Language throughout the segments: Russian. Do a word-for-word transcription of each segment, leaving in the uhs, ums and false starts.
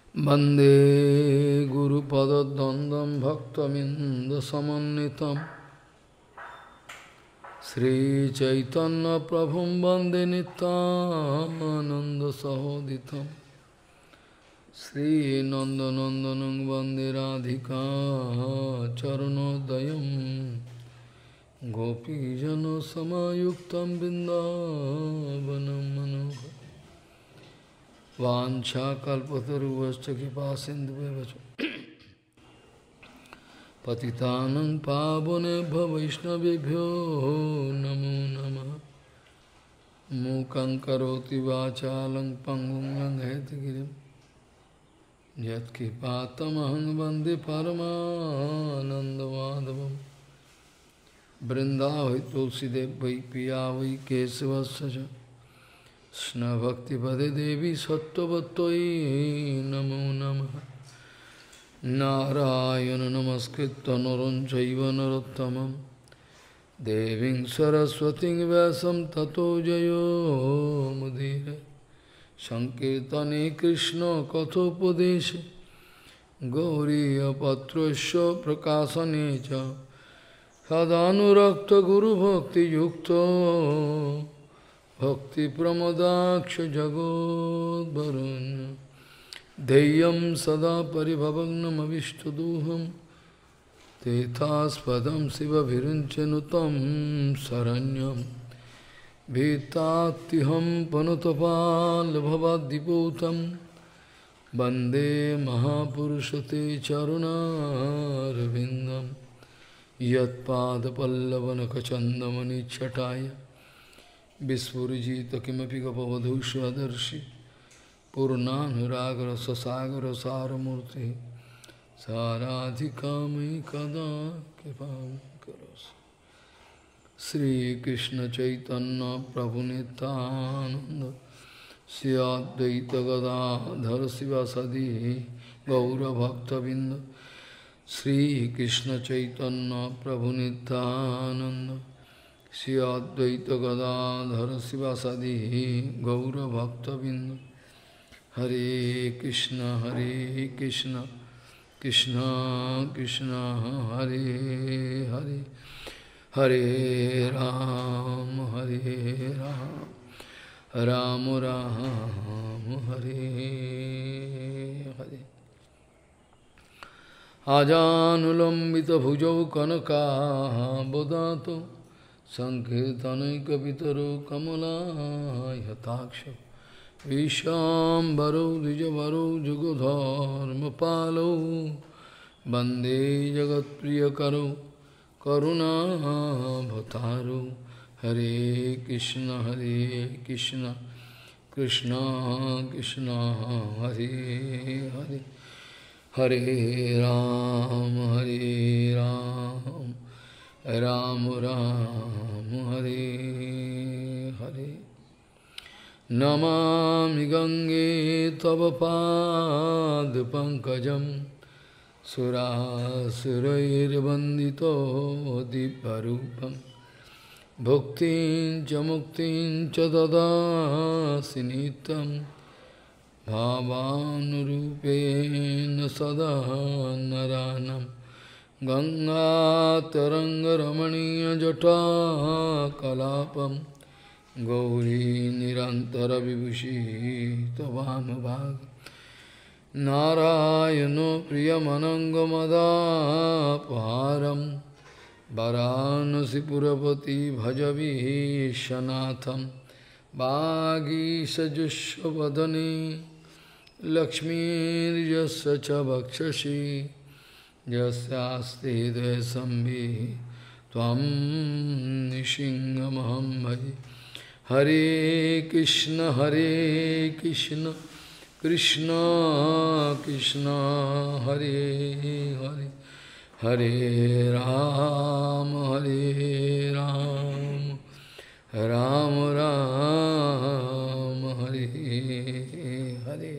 वंदे गुरुपद्वंद्वं भक्तमिंदसमन्वितं श्रीचैतन्यप्रभुं वंदे नित्यानन्दसहोदितं श्रीनन्दनन्दनं वंदे राधिका चरणोदयं गोपीजनसमायुक्तं बिन्दावनं मनोहरम् वाञ्छाकल्पतरुश्च कृपासिन्धुभ्यो पतितानं पावनेभ्यो वैष्णवेभ्यो नमो नमः। मूकं करोति वाचालं पङ्गुं लङ्घयतिगिरिं यत्कृपातमहं वन्दे परमानन्दमाधवं। वृन्दावै तुलसीदेव वै पिया वै केशवस्य च कृष्ण भक्ति पदे देवी सत्ववत्तयी नमो नमः। नारायण नमस्कृत्य नरं चैव नरोत्तमं देवीं सरस्वतीं व्यासं ततो जयो मुदीरये। संकीर्तने कृष्ण कथोपदेशे गौरीयपत्रस्य प्रकाशने च सदानुरक्त गुरुभक्तियुक्तो भक्ति प्रमोदाक्ष जगोद्वरुण्य ध्येयं सदा परिभवग्नमविष्टदोहं तेथास्पदं शिवभिरिञ्चनुतं शरण्यं भीतात्तिहं पनुतपाल्भवाद्दिपूतं वन्दे महापुरुषते चरुणारविन्दं यत्पादपल्लवनखचन्दमनिच्छटाय विस्फुजित किमपि गपवधूष्वदर्शि पूर्णानुरागर ससागर सारमूर्ति साराधिकामयि कदा कृपां करोसि। श्रीकृष्ण चैतन्य प्रभु नित्यानंद श्री अद्वैत गदाधर शिवासादि गौरभक्तबिंद। श्रीकृष्ण चैतन्य प्रभु नित्यानंद श्री अद्वैत गदाधर शिवासादि गौरभक्तबिंद। हरे कृष्ण हरे कृष्ण कृष्ण कृष्ण हरे हरे हरे राम हरे राम राम राम हरे हरे। आजानुलंबित भुजौ कनकाबदातो संकीर्तनैकपितरो कमलायताक्ष विशाम्बरो द्विजवरो जुगधर्मपालो वन्दे जगत्प्रियकरो करुणाभतारो। हरे कृष्ण हरे कृष्ण कृष्ण कृष्ण हरे हरे हरे राम हरे राम राम राम हरे हरे। नमामि गंगे तव पाद पंकजं सुरासुरैर्वन्दितो दिव्यरूपं भुक्तिं च मुक्तिं च ददासि नित्यं भावानुरूपेण सदा नरानं। गंगातरंगरमणीयजटाकलापं गौरी निरन्तरविभूषी त्वमभाग। नारायणो प्रियमनङ्गमदापहारं वाराणसीपुरपति भजवीशनाथं। वागीशजुष्वदने लक्ष्मीर्यस्य च वक्षसि यस्यास्ति हृदयसंवित् त्वं नृसिंहमहं भजे। हरे कृष्ण हरे कृष्ण कृष्ण कृष्ण हरे हरे हरे राम हरे राम राम राम हरे हरे।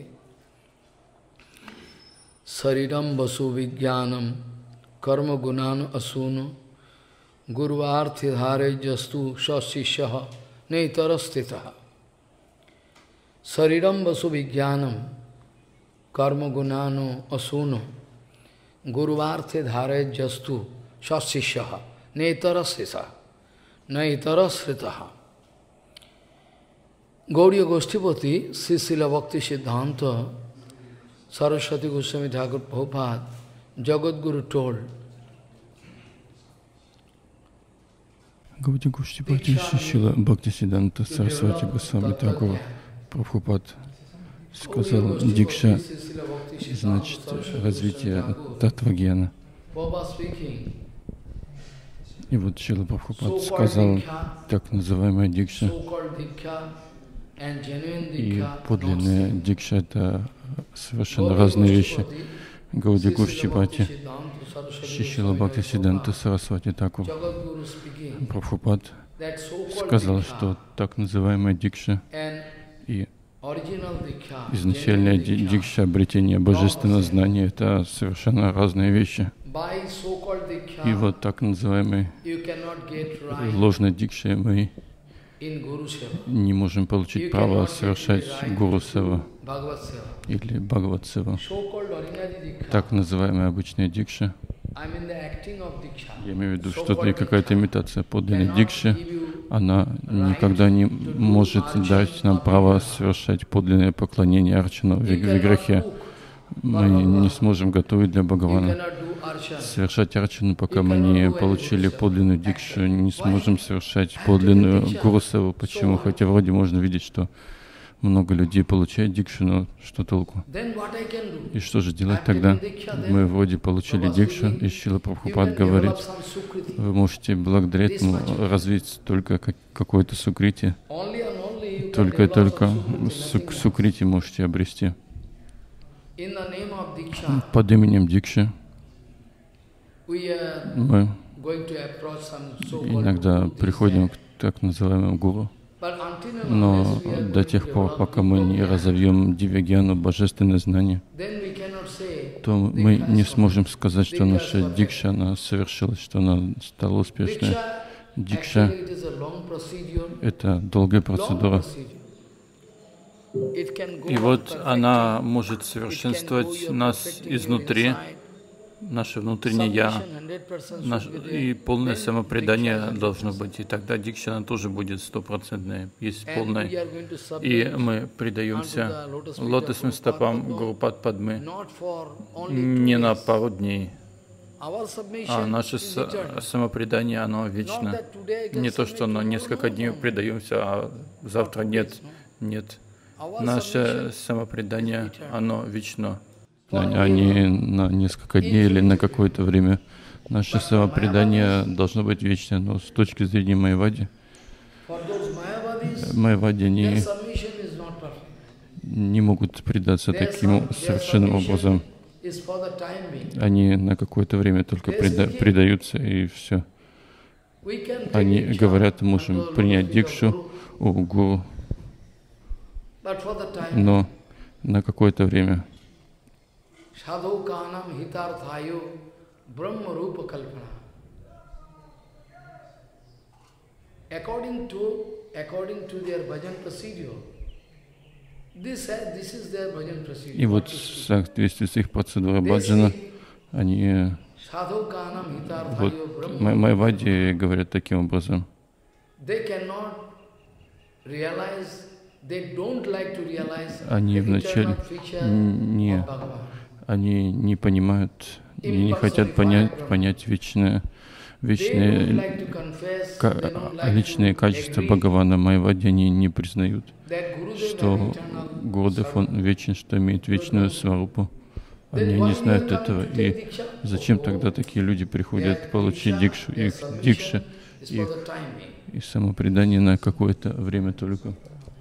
शरीरं वसु विज्ञानम कर्म गुणान असूनो गुरुवार्थिधारयस्तु सशिष्य नेतरस्थितः। शरीरम वसु विज्ञानम, karma gunano asuno guruvarte dhare jastu sasisyaha netara sisa naitara sritaha. Gauriya Goshtipati, Sri Srila Bhakti Siddhanta, Saraswati Goswami Thakur Prabhupada, Jagadguru told, Гаудия Госhtipati, Шрила Бхакти Сиддханта Сарасвати Госвами Тхакур Прабхупад сказал, дикша значит развитие татвагьяна. И вот Шрила Прабхупад сказал, так называемая дикша и подлинная дикша — это совершенно разные вещи. Гаудия Госhtipati, Шрила Бхакти Сиддханта Сарасвати Тхакур Прабхупад сказал, что так называемая дикша и изначальная дикша, обретение божественного знания — это совершенно разные вещи. И вот так называемой ложной дикшей мы не можем получить право совершать Гуру Сева или Бхагават Сева. Так называемая обычная дикша, я имею в виду, что это какая-то имитация подлинной дикши, она никогда не может дать нам право совершать подлинное поклонение арчану в виграхе. Мы не сможем готовить для Бхагавана. Совершать арчану, пока мы не получили подлинную дикшу, не сможем совершать подлинную Гуру Севу. Почему? Хотя вроде можно видеть, что много людей получают дикшу, но что толку? И что же делать тогда? Мы вроде получили дикшу, и Шрила Прабхупад говорит, вы можете благодаря этому развить только какое-то сукрити, только и только сук сукрити можете обрести. Под именем дикши мы иногда приходим к так называемому гуру, но до тех пор, пока мы не разовьем дивьягьяну, божественное знание, то мы не сможем сказать, что наша дикша, она совершилась, что она стала успешной. Дикша — это долгая процедура. И вот она может совершенствовать нас изнутри, наше внутреннее «я», наш, и полное самопредание должно быть. И тогда дикша, она тоже будет стопроцентной, есть полная. И мы предаемся лотосным стопам Гурупад Падмы не на пару дней, а наше самопредание, оно вечно. Не то, что на несколько дней предаемся, а завтра нет, нет. Наше самопредание, оно вечно, а не на несколько дней или на какое-то время. Наше самопредание должно быть вечное, но с точки зрения майявади, майявади не, не могут предаться таким совершенным образом. Они на какое-то время только преда предаются, и все. Они говорят, можем принять дикшу у гуру, но на какое-то время. И вот в соответствии с их процедурой баджана, они вот майявади говорят таким образом. Они вначале не, они не понимают, не хотят понять, понять вечное, вечные, личные качества Бхагавана. Майявади они не признают, что Гурудев, он вечен, что имеет вечную сварупу. Они не знают этого. И зачем тогда такие люди приходят получить дикшу? Их дикша, их и самопредание на какое-то время только.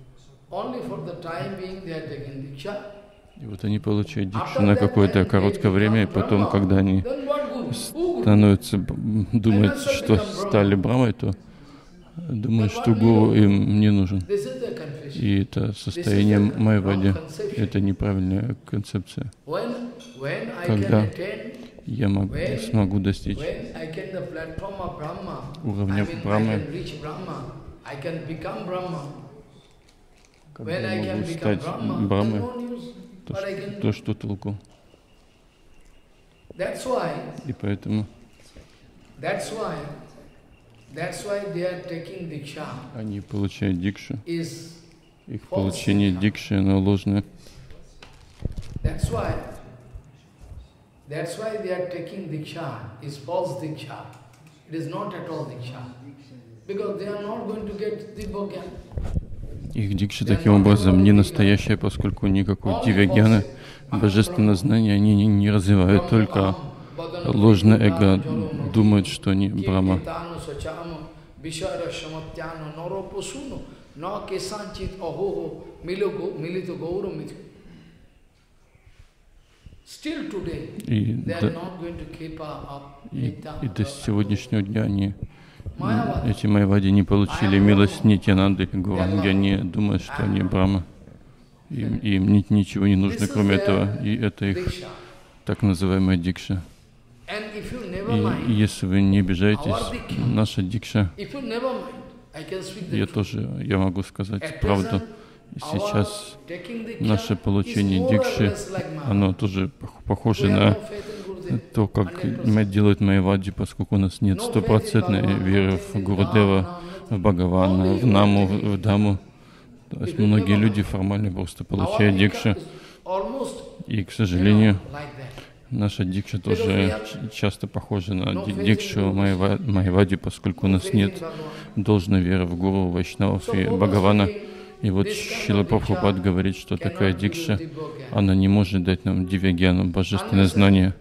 И вот они получают дикшу на какое-то короткое время, и потом, когда они становятся, думают, что стали брамой, то думают, что гуру им не нужен. И это состояние майявади, это неправильная концепция. Когда я могу, смогу достичь уровня Брамы, когда я могу стать Брамой, то, то что толку? И поэтому они получают дикшу. Их получение дикши, оно ложное. That's why they are taking diksha, is false diksha. It is not at all diksha. Because they are not going to get Dibbogyan. Их дикша таким образом не настоящая, поскольку никакой дивьягьяна, божественное знание, они не, не развивают, только ложное эго думают, что они Брахма. И до, и, и до сегодняшнего дня они, эти майявади, не получили милость Нитьянанды и Гауранги, они думают, что они Брахма. Им, им ничего не нужно, кроме этого, и это их так называемая дикша. И если вы не обижаетесь, наша дикша, я тоже, я могу сказать правду. Сейчас наше получение дикши, оно тоже похоже на то, как делают майявади, поскольку у нас нет стопроцентной веры в Гурудева, в Бхагавана, в Наму, в Даму. То есть многие люди формально просто получают дикшу. И, к сожалению, наша дикша тоже часто похожа на дикшу майявади, поскольку у нас нет должной веры в Гуру, Вайшнавов и Бхагавана. И вот Шрила Прабхупад говорит, что такая дикша, она не может дать нам дивьягьяну, божественное знание.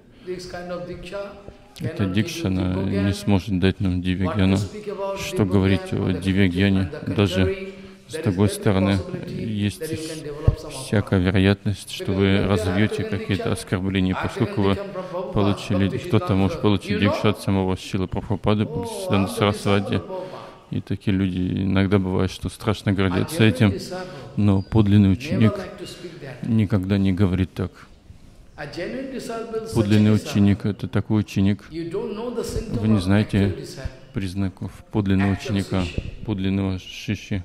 Эта дикша, она не сможет дать нам дивьягьяну. Что говорить о дивьягьяне? Даже с другой стороны, есть всякая вероятность, что вы разовьете какие-то оскорбления, поскольку вы получили, кто-то может получить дикшу от самого Шрилы Прабхупады, Бхактисиданта Сарасвати. И такие люди иногда бывает, что страшно гордятся этим, но подлинный ученик никогда не говорит так. Подлинный ученик — это такой ученик. Вы не знаете признаков подлинного ученика, подлинного шиши.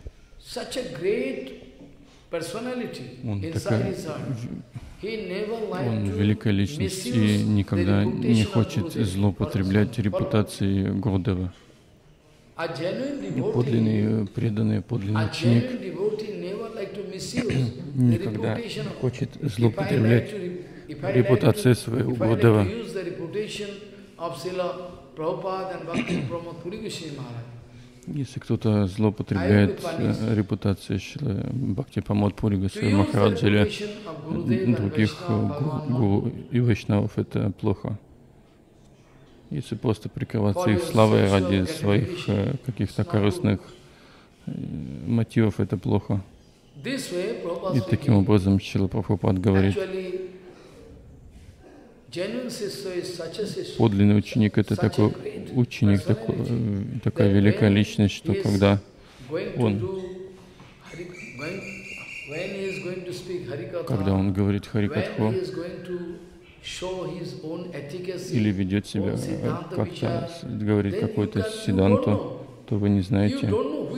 Он такая, он великая личность и никогда не хочет злоупотреблять репутацией Гурудева. Подлинный, преданный, подлинный ученик никогда не хочет злоупотреблять репутацией своего Гурудева. Если кто-то злоупотребляет репутацией Шрилы Бхактипрамод Пури Госвами Махараджа или других гуру и вайшнавов, это плохо. Если просто прикрываться их славой ради своих э, каких-то корыстных э, мотивов, это плохо. И таким образом Шрила Прабхупад говорит, подлинный ученик — это такой ученик, такой, э, такая великая личность, что когда он, когда он говорит Харикатху, или ведет себя как-то, говорит какой-то сиданту, то вы не знаете,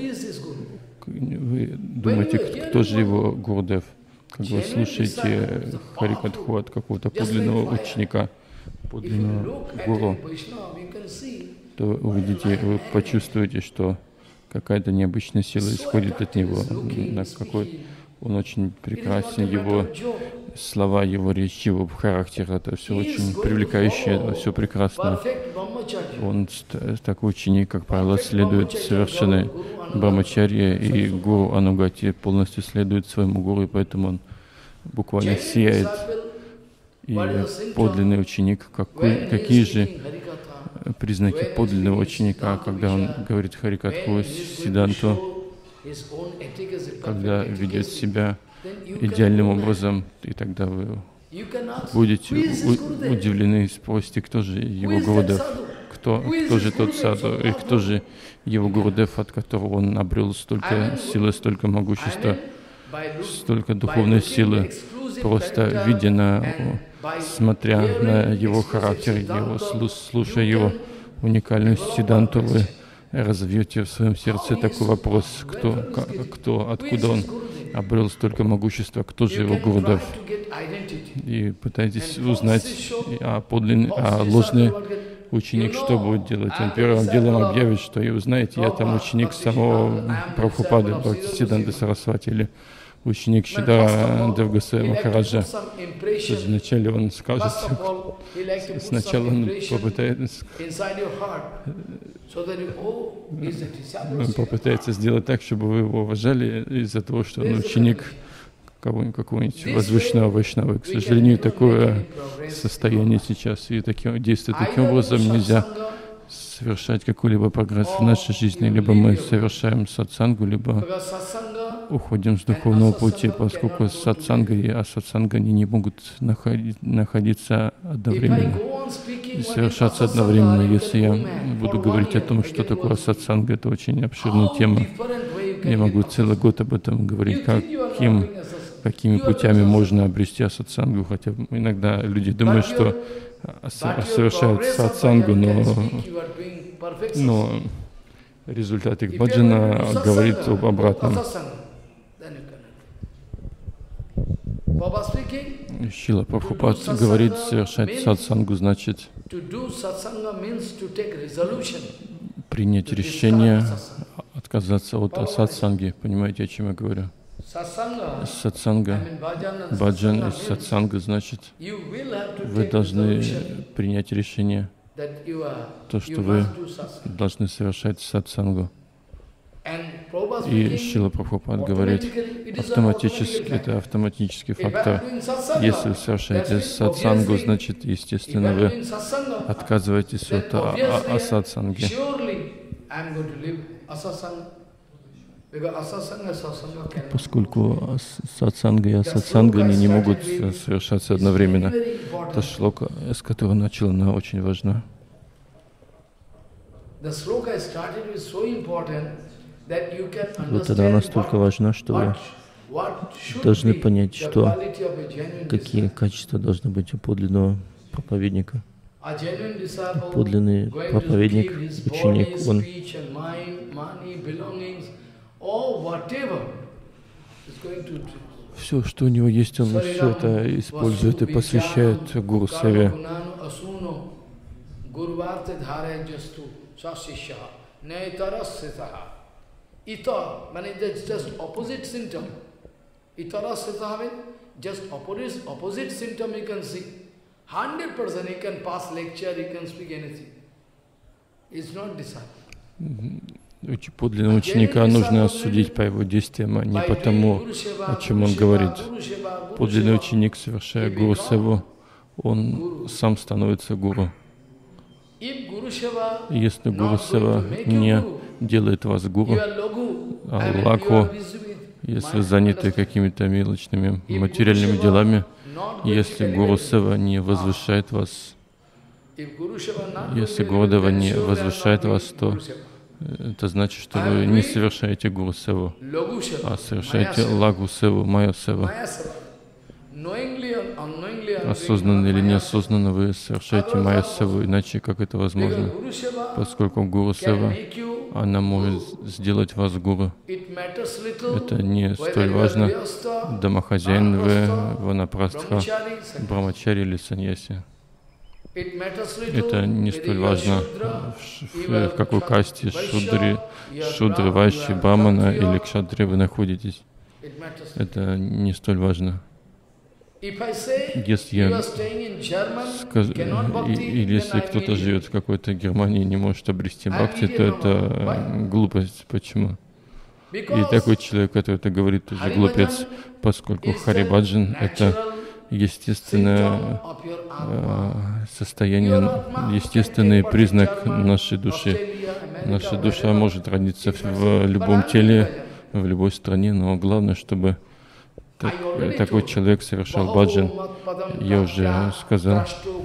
вы думаете, кто же его Гурудев. Как вы слушаете Харикатху от какого-то подлинного ученика, подлинного гуру, то вы увидите, вы почувствуете, что какая-то необычная сила исходит от него, на какой он очень прекрасен, его слова, его речь, его характер, это все очень привлекающее, это все прекрасно. Он такой ученик, как правило, следует совершенной брамачарье, и гуру Анугати полностью следует своему гуру, и поэтому он буквально сияет. И подлинный ученик, какой, какие же признаки подлинного ученика, когда он говорит Харикатху, Сиданту, когда ведет себя идеальным образом, и тогда вы будете удивлены и спросите, кто же его Гурудев, кто, кто же тот саду, и кто же его Гурудев, от которого он обрел столько силы, столько могущества, столько духовной силы, просто видя на, смотря на его характер, его, слушая его уникальную сиданту, вы разовьете в своем сердце такой вопрос, кто, кто, откуда он, обрел столько могущества, кто же его гуру дав? И пытаетесь узнать, а подлинный, а ложный ученик что будет делать? Он первым делом объявит, что и узнаете, я там ученик самого Прабхупады, Бхактисиданты Сарасвати, или ученик Шридара Девгосвами Махараджа. Вначале он скажет, сначала он попытается, он попытается сделать так, чтобы вы его уважали из-за того, что он ученик кого-нибудь, какого-нибудь возвышенного вайшнава. К сожалению, такое состояние сейчас, и таким, действует таким образом нельзя совершать какой-либо прогресс в нашей жизни. Либо мы совершаем сатсангу, либо уходим с духовного пути, поскольку сатсанга и асатсанга они не могут находить, находиться одновременно и совершаться одновременно. Если я буду говорить о том, что такое сатсанга, это очень обширная тема. Я могу целый год об этом говорить, каким, какими путями можно обрести асатсангу, хотя иногда люди думают, что совершают сатсангу, но, но результат их баджана говорит об обратном. Шрила Прабхупад говорит, совершать сатсангу значит принять решение отказаться от асатсанги. Понимаете, о чем я говорю? Сатсанга, баджан из сатсанга значит, вы должны принять решение, то, что вы должны совершать сатсангу. И Шрила Прабхупад говорит, автоматически, это автоматический фактор. Если вы совершаете сатсангу, значит, естественно, вы отказываетесь от асатсанги. Поскольку сатсанга и асатсанга они не могут совершаться одновременно. Эта шлока, с которой начала, она очень важна. Вот она настолько важна, что вы должны понять, что какие качества должны быть у подлинного проповедника. Подлинный проповедник, ученик, он все, что у него есть, он все это использует и посвящает Гуру Севе. Ita means just opposite symptom. Itara sita means just opposite, opposite symptom you can see. Hundred percent you can pass lecture, you can speak anything. It's not disciple. Подлинного ученика нужно судить по его действиям, а не по тому, о чем он говорит. Подлинный ученик, совершая гуру севу, он сам становится гуру. Если гуру сева не делает вас гуру, а лакху, если заняты какими-то мелочными материальными делами, если гуру сева не возвышает вас, если Гурудева не возвышает вас, то это значит, что вы не совершаете гуру севу, а совершаете лагу севу, майя севу. Осознанно или неосознанно вы совершаете майя севу, иначе как это возможно? Поскольку гуру сева, она может сделать вас гуру. Это не столь важно, домохозяин вы, ванапрастха, брамачари или саньяси. Это не столь важно, в, в, в какой касте шудри, шудры, вайши, брамана или кшатри вы находитесь. Это не столь важно. Если я скажу, или если кто-то живет в какой-то Германии и не может обрести бхакти, то это глупость. Почему? И такой человек, который это говорит, тоже глупец, поскольку Харибаджан — это естественное состояние, естественный признак нашей души. Наша душа может родиться в любом теле, в любой стране, но главное, чтобы так, такой человек совершал баджан. Я уже сказал,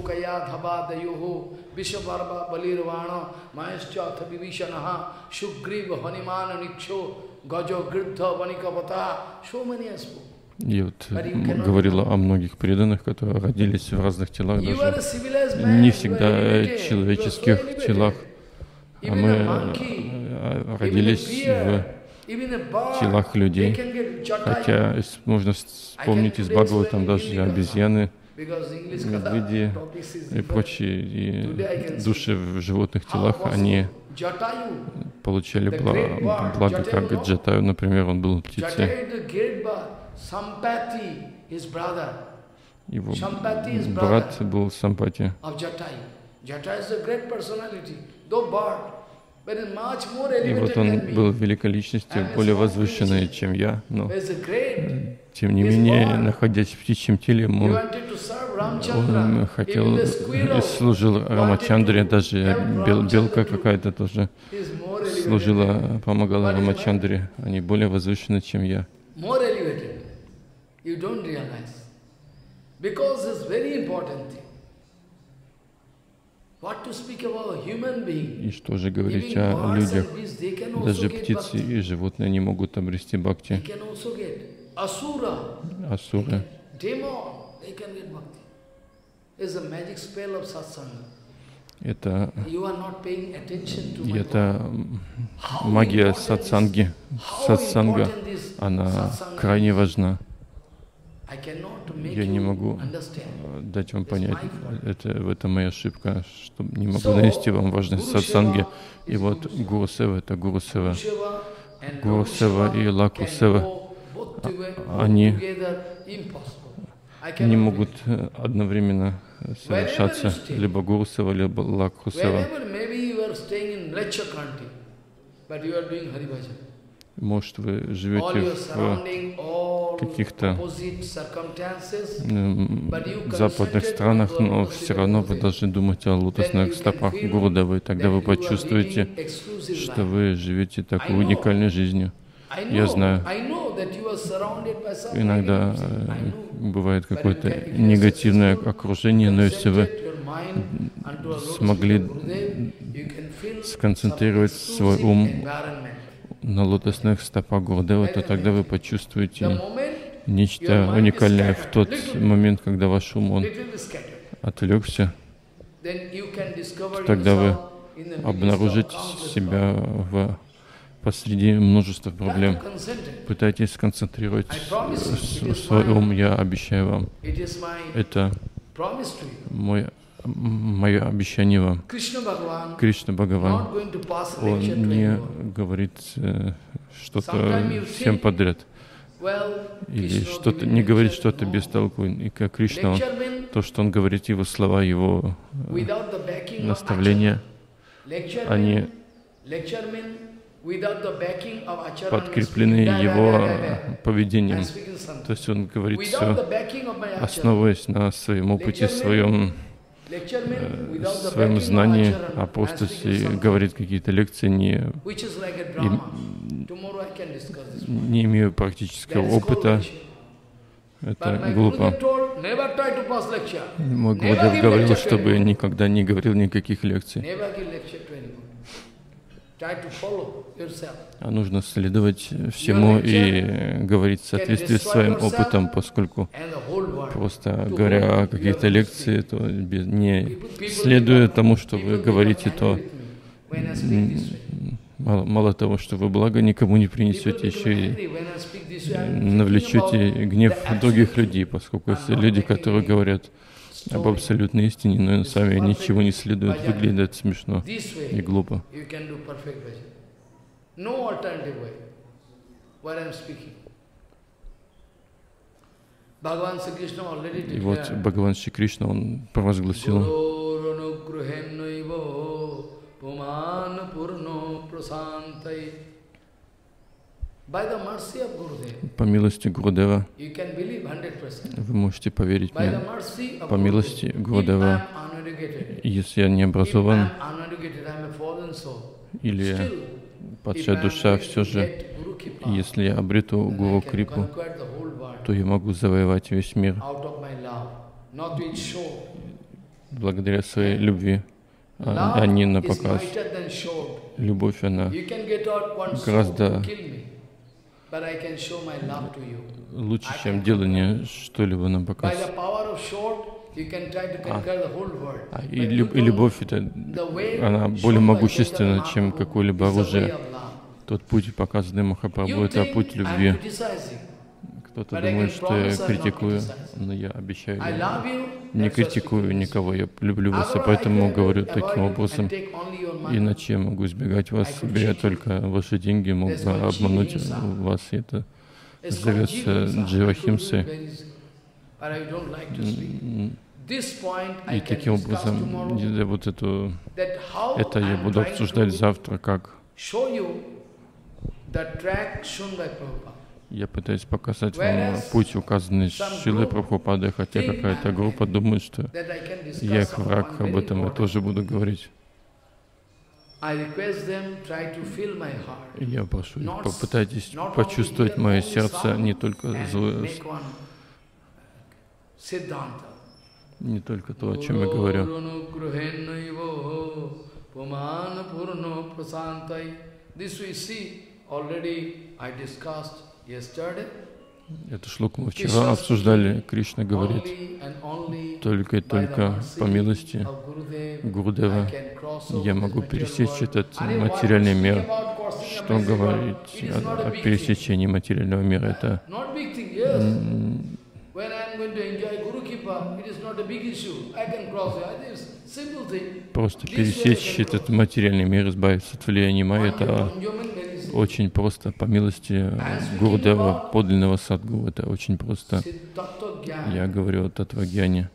я вот говорила о многих преданных, которые родились в разных телах, даже не всегда человеческих телах, а мы родились в телах людей. Хотя можно вспомнить из Бхагаватам даже обезьяны, медведи и прочие и души в животных телах, они получали благо, благо как Джатаю, например, он был птицей. Его брат был Сампати. И вот он был великой личностью, более возвышенной, чем я, но тем не менее, находясь в птичьем теле, ему, он хотел и служил Рамачандре, даже бел, белка какая-то тоже служила, помогала Рамачандре. Они более возвышены, чем я. И что же говорить о людях? Даже птицы и животные не могут обрести бхакти. Асуры. Это, это магия сатсанги. Сатсанга, она крайне важна. Я не могу дать вам понять, это, это моя ошибка, что не могу донести вам важность сатсанги. И вот Гуру Сева, это Гуру Сева. Гуру Сева и Лаку Сева, они не могут одновременно совершаться, либо Гуру Сева, либо Лаку Сева. Может, вы живете в каких-то западных странах, но все равно вы должны думать о лотосных стопах Гурудевы, и тогда вы почувствуете, что вы живете такой уникальной жизнью. Я знаю, иногда бывает какое-то негативное окружение, но если вы смогли сконцентрировать свой ум на лотосных стопах Гурудевы, то тогда вы почувствуете нечто уникальное в тот момент, когда ваш ум он отвлекся. Тогда вы обнаружите себя в, посреди множества проблем. Пытайтесь сконцентрировать свой ум, я обещаю вам. Это мой Мое обещание вам. Кришна Бхагаван, он не говорит э, что-то всем подряд. Или что-то, не говорит что-то без толку. И как Кришна, он, то, что он говорит, его слова, его э, наставления, они подкреплены его поведением. То есть он говорит все, основываясь на своем опыте, своем в своем знании, апостоле говорит какие-то лекции, не, и, не имея практического опыта, это глупо. Мой Гурудев говорил, чтобы никогда не говорил никаких лекций. А нужно следовать всему и говорить в соответствии с своим опытом, поскольку просто говоря о каких-то лекциях, то без, не следуя тому, что вы говорите, то мало, мало того, что вы благо никому не принесете, еще и навлечете гнев других людей, поскольку если люди, которые говорят об абсолютной истине, но сами ничего не следуют, выглядит смешно и глупо. И вот Бхагаван Шри Кришна, он провозгласил: по милости Гурудева вы можете поверить мне. По милости Гурудева, если я не образован или падшая душа, все же, если я обрету Гуру Крипу, то я могу завоевать весь мир благодаря своей любви, а, а не на показ. Любовь, она гораздо лучше, чем делание что-либо на показ. А, и, люб, и любовь, это, она более могущественна, чем какое-либо оружие. Тот путь, показанный Махапрабху, это путь любви. Кто-то думает, что я критикую, но я обещаю, я не критикую никого, я люблю вас, и поэтому говорю таким образом. Иначе я могу избегать вас, беря только ваши деньги, мог бы обмануть вас, и это зовется дживахимсой. И таким образом, вот эту, это я буду обсуждать завтра, как я пытаюсь показать вам путь, указанный Шрилой Прабхупадой, хотя какая-то группа думает, что я их враг, об этом я тоже буду говорить. Я прошу их, попытайтесь почувствовать мое сердце, не только злое, не только то, о чем я говорю. Эту шлоку мы вчера обсуждали. Кришна говорит, только и только по милости Гурудева я могу пересечь этот материальный мир. Что говорить о, о пересечении материального мира? Это просто пересечь этот материальный мир, избавиться от влияния майя, это очень просто, по милости Гурудева, подлинного садгуру, это очень просто. Я говорю о Таттва-гьяне.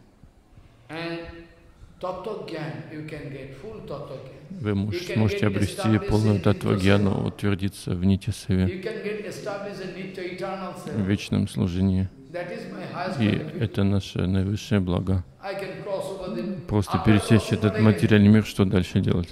Вы можете, сможете обрести полную Таттва-гьяну, утвердиться в Нитья-севе, в вечном служении. И это наше наивысшее благо. Просто пересечь этот материальный мир, что дальше делать?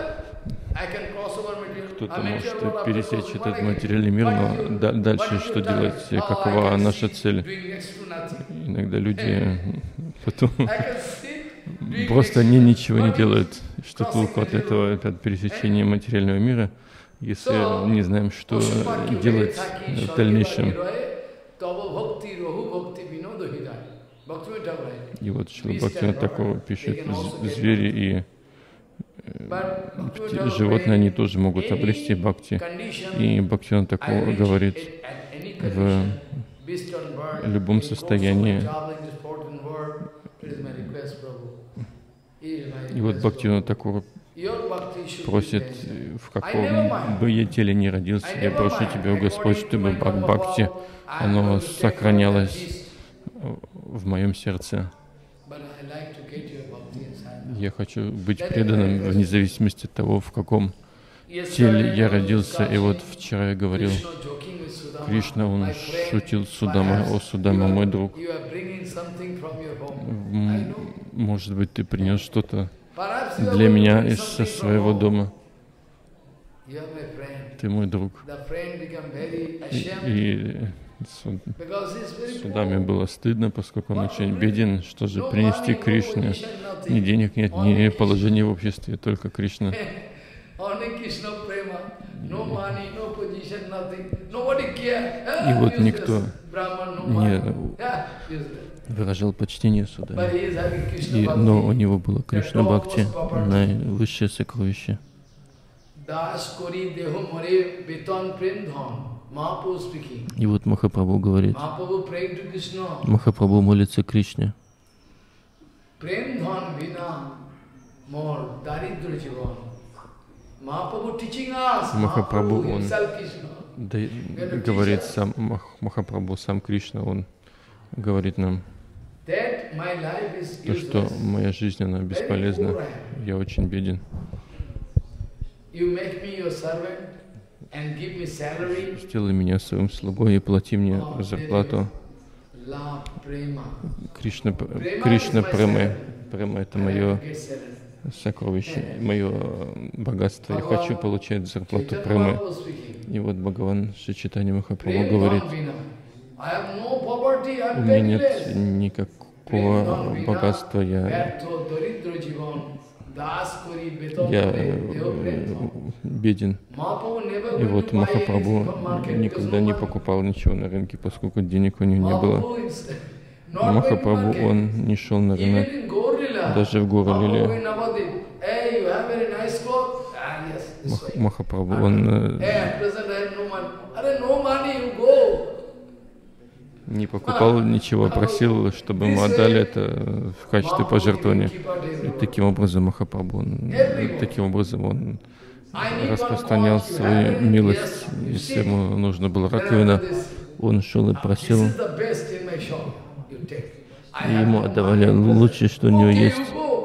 Кто-то может пересечь этот материальный мир, но да, дальше что делать? Какова наша цель? Иногда люди потом просто они ничего не делают. Что толку от этого, от пересечения материального мира, если не знаем, что делать в дальнейшем? И вот Шрила Бхактивинода Тхакур пишет, звери и животные, они тоже могут обрести бхакти. И Бхактивинода Тхакур говорит, в любом состоянии. И вот Бхактивинода Тхакур просит, в каком бы я теле ни родился, я прошу Тебя, о Господь, чтобы бхакти, оно сохранялось в моем сердце. Я хочу быть преданным вне зависимости от того, в каком теле я родился. И вот вчера я говорил, Кришна, он шутил с Судамой: «О, Судама, мой друг, может быть, ты принес что-то для меня из своего дома. Ты мой друг». И, и Судаме было стыдно, поскольку он очень беден. Что же принести Кришне? Ни денег нет, ни положения в обществе, только Кришна. И вот никто не выражал почтение Судаме. И, но у него было Кришна Бхакти, наивысшее сокровище. И вот Махапрабху говорит, Махапрабху молится Кришне. Махапрабху, он да, говорит сам, Махапрабху, сам Кришна, он говорит нам, то, что моя жизнь, она бесполезна, я очень беден. Сделай меня своим слугой и плати мне зарплату. Кришна, Кришна Према, Према — это мое сокровище, мое богатство. Я хочу получать зарплату Премы. И вот Бхагаван Шри Чайтанья Махапрабху говорит, у меня нет никакого богатства, я, я беден. И вот Махапрабху никогда не покупал ничего на рынке, поскольку денег у него не было. Махапрабху, он не шел на рынок, даже в Гора-лиле. Мах, Махапрабху, он не покупал ничего, просил, чтобы ему отдали это в качестве пожертвования. И таким образом Махапрабху, он, таким образом он распространял свою милость. Если ему нужно было раковина, он шел и просил, и ему отдавали лучшее, что у него есть.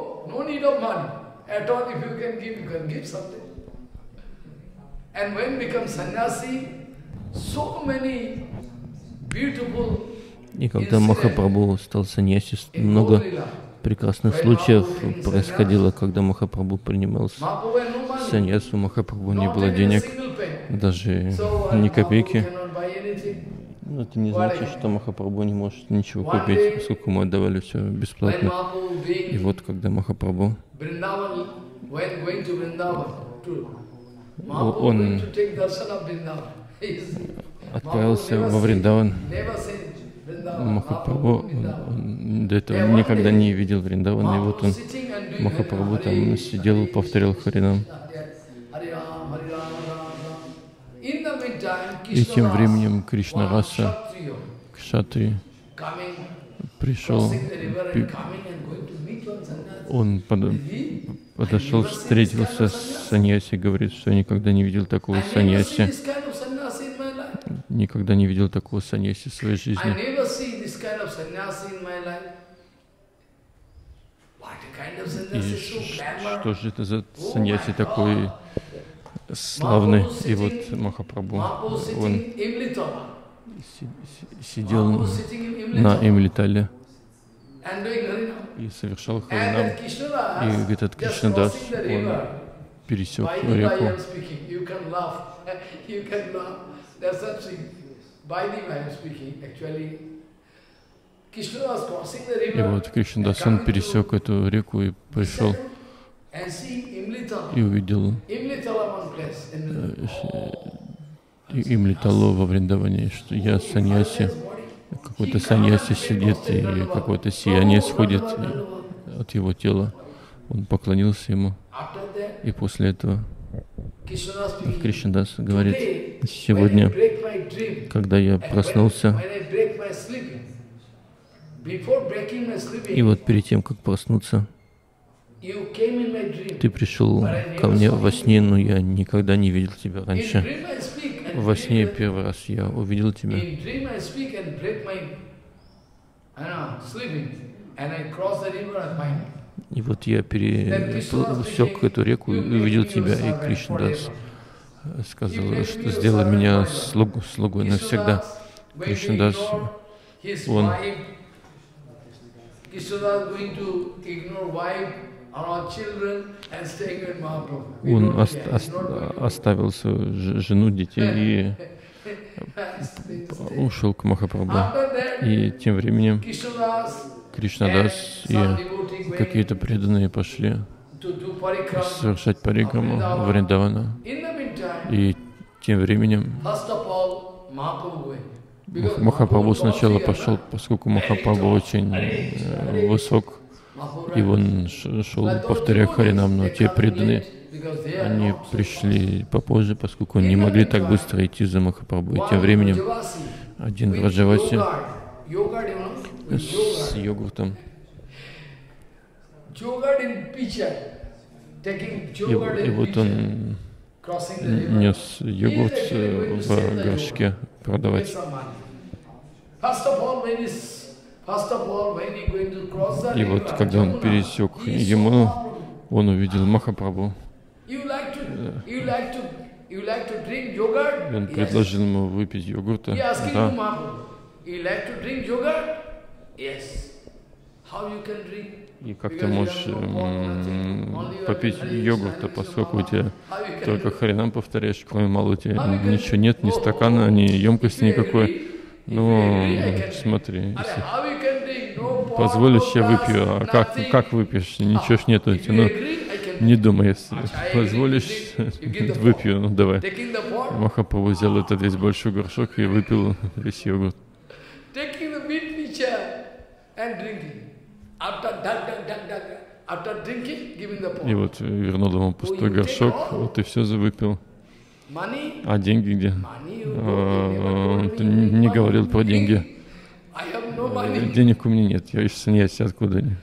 И когда Махапрабху стал саньяси, много прекрасных случаев происходило, когда Махапрабху принимал саньясу. У Махапрабху не было денег, даже ни копейки. Но это не значит, что Махапрабху не может ничего купить, поскольку ему отдавали все бесплатно. И вот когда Махапрабху, он отправился во Вриндаван, Махапрабху, он до этого никогда не видел Вриндавана, и вот он, Махапрабху там сидел, повторял Харинам. И тем временем Кришна Раса, Кшатри, пришел, он под, подошел, встретился с саньяси, говорит, что никогда не видел такого саньяси, никогда не видел такого саньяси в своей жизни. И что же это за саньяси такой славный? И вот Махапрабху, он сидел на Имлитале и совершал Харинам. И этот Кришнадас, он пересек реку. И вот Кришнадас, он пересек эту реку и пришел и увидел Имлиталу во Вриндаване, что я саньяси, какой-то саньяси сидит, и какое-то сияние сходит от его тела. Он поклонился ему, и после этого Кришнадас говорит: сегодня, когда я проснулся, и вот перед тем, как проснуться, ты пришел ко мне во сне, но я никогда не видел тебя раньше. Во сне первый раз я увидел тебя. И вот я пересек эту реку и увидел тебя, и Кришнадас сказал, что сделай меня слуг, слугой навсегда. Кришнадас, он, он ост, ост, оставил свою жену, детей и ушел к Махапрабху. И тем временем Кришнадас и какие-то преданные пошли совершать парикраму Вриндавана. И тем временем Махапрабху сначала пошел, поскольку Махапрабху очень э, высок, и он шел, повторяя Харинам, но те преданные, они пришли попозже, поскольку не могли так быстро идти за Махапрабху. И тем временем один Враджаваси с йогуртом, и, и вот он нес йогурт в горшке продавать. И вот когда он пересек Ямуну, он увидел Махапрабху. И он предложил ему выпить йогурта. Да. И как ты можешь м, попить йогурта, поскольку у тебя только Харинам повторяешь, кроме мало у тебя ничего нет, ни стакана, ни емкости никакой. Ну, смотри, если позволишь, я выпью, а как, как выпьешь? Ничего ж нету. Ну, не думай, если позволишь, выпью, ну давай. Махапрабху взял этот весь большой горшок и выпил весь йогурт. И вот вернул ему пустой горшок, вот и все завыпил. А деньги где? А, он не говорил про деньги. денег у меня нет, я из саньяси откуда они.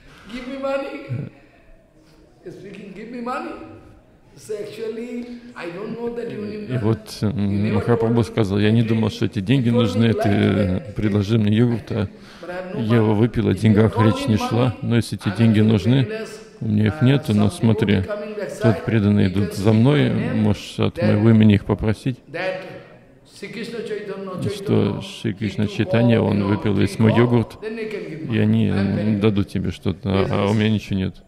И вот Махапрабху сказал, я не думал, что эти деньги нужны, ты предложи мне йогурт, а я его выпил, о деньгах речь не шла, но если эти деньги нужны, у меня их нету, но смотри, тут преданные идут за мной, можешь от моего имени их попросить, что Шри Кришна Чайтанья, он выпил весь мой йогурт, и они дадут тебе что-то, а у меня ничего нет.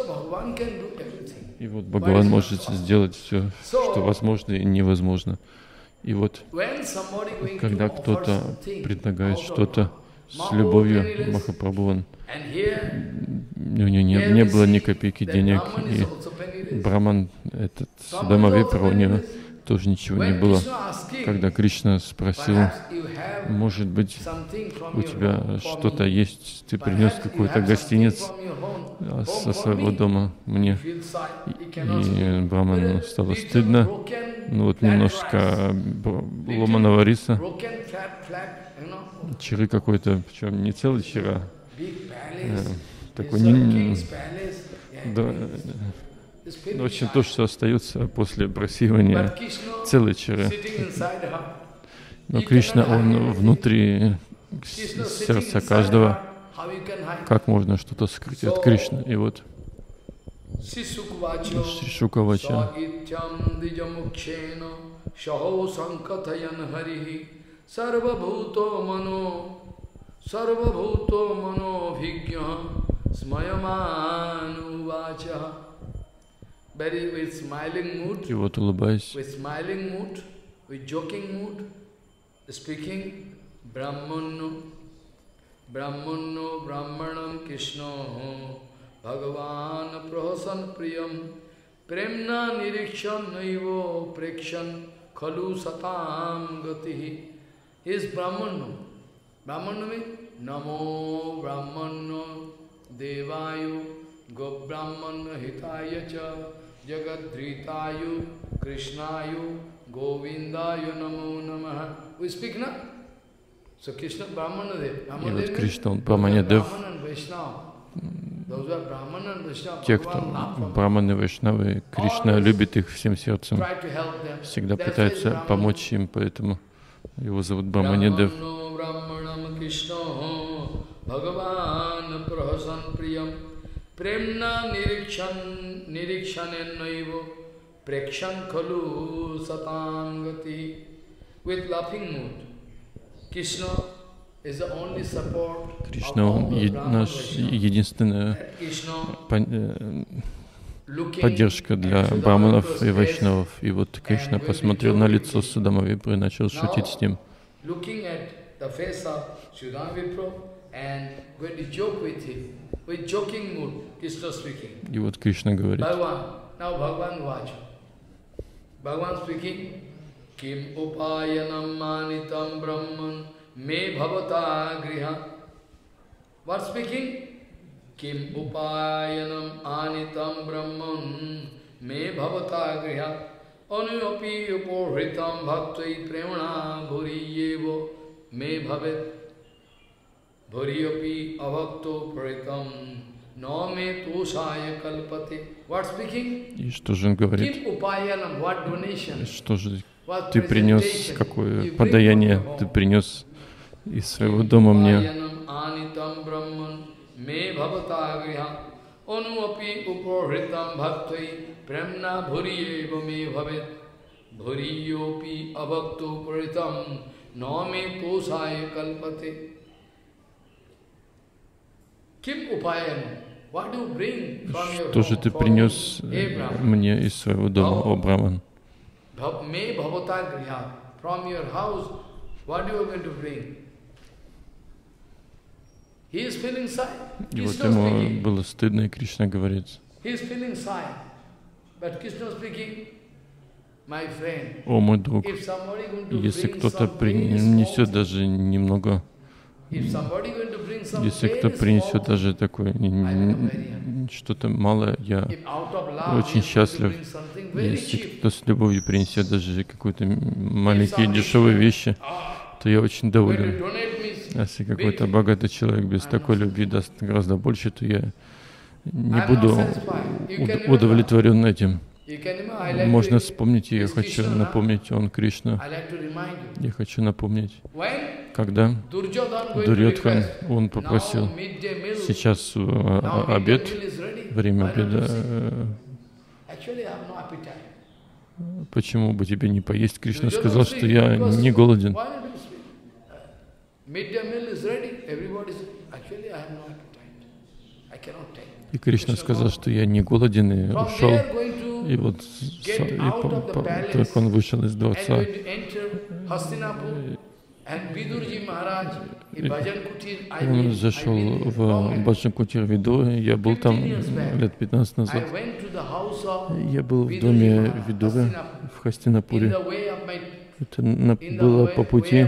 И вот Бхагаван может сделать все, что возможно и невозможно. И вот, когда кто-то предлагает что-то с любовью, Махапрабху, он, у него не, не было ни копейки денег, и Браман, этот Судама-випра, у него тоже ничего не было. Когда Кришна спросил, может быть, у тебя что-то есть, ты принес какую-то гостиницу со своего дома мне. И Браману стало стыдно. Ну вот немножко ломаного риса, чиры какой-то, причем не целый чира, а такой не... Да, в общем, то, что остается после просеивания целой чиры. Но Кришна, он внутри сердца каждого. Как можно что-то скрыть от Кришны? И вот Шри Шука Вача. И вот улыбаясь, speaking Brahmano, Brahmano, Brahmanam Krishna, Bhagavan Prahasan Priyam, Premna Nirikshan Naivo Prekshan Khalu Satam Gatihi. He is Brahmano. Brahmano means Namo Brahmano Devayu Go Brahmana Hitaya Cha Jagadritayu Krishnayu Govindayu Namo Namaha. We speak now. So Krishna Brahmana Dev. И вот Кришна, он Браманья-дев. Те, кто Браманы, Вайшнавы, Кришна любит их всем сердцем, всегда пытается помочь им, поэтому его зовут Браманья-дев. Premna nirikshan nirikshanen naivo prekshan khalu satangati. With laughing mood, Krishna is the only support. Кришна, он е- наш единственная поддержка для браманов и вайшнавов. И вот Кришна посмотрел на лицо Судама-випры и начал шутить с ним. И вот Кришна говорит, Kim upayanam manitam brahman me bhavata griha. What speaking? Kim upayanam anitam brahman me bhavata griha. Anuyapi upohritam bhaktai premana bhuriyevo me bhavet. Bhuriyapi avakto paritam no me toshaya kalpate. What speaking? И что же он говорит? Kim upayanam, what donation? Что же ты принес, какое подаяние ты принес из своего дома мне? Что же ты принес мне из своего дома, о Браман? Me bhavata griha. From your house, what you are going to bring? He is feeling shy. И вот ему было стыдно, и Кришна говорит, he is feeling shy. But Krishna speaking, my friend, о мой друг, если кто-то принесет даже немного, если кто принесет даже такое что-то малое, я очень счастлив. Если кто с любовью принесет даже какие-то маленькие дешевые вещи, то я очень доволен. Если какой-то богатый человек без такой любви даст гораздо больше, то я не буду удовлетворен этим. Можно вспомнить, и я хочу напомнить, он Кришна. Я хочу напомнить, когда Дурьодхан, он попросил, сейчас обед, время обеда, почему бы тебе не поесть? Кришна сказал, что я не голоден. И Кришна сказал, что я не голоден, и ушел. И вот и по, по, только он вышел из дворца. И он зашел в Баджан-кутир Видуры. Я был там лет пятнадцать назад. Я был в доме Видуры в Хастинапуре. Это на, было по пути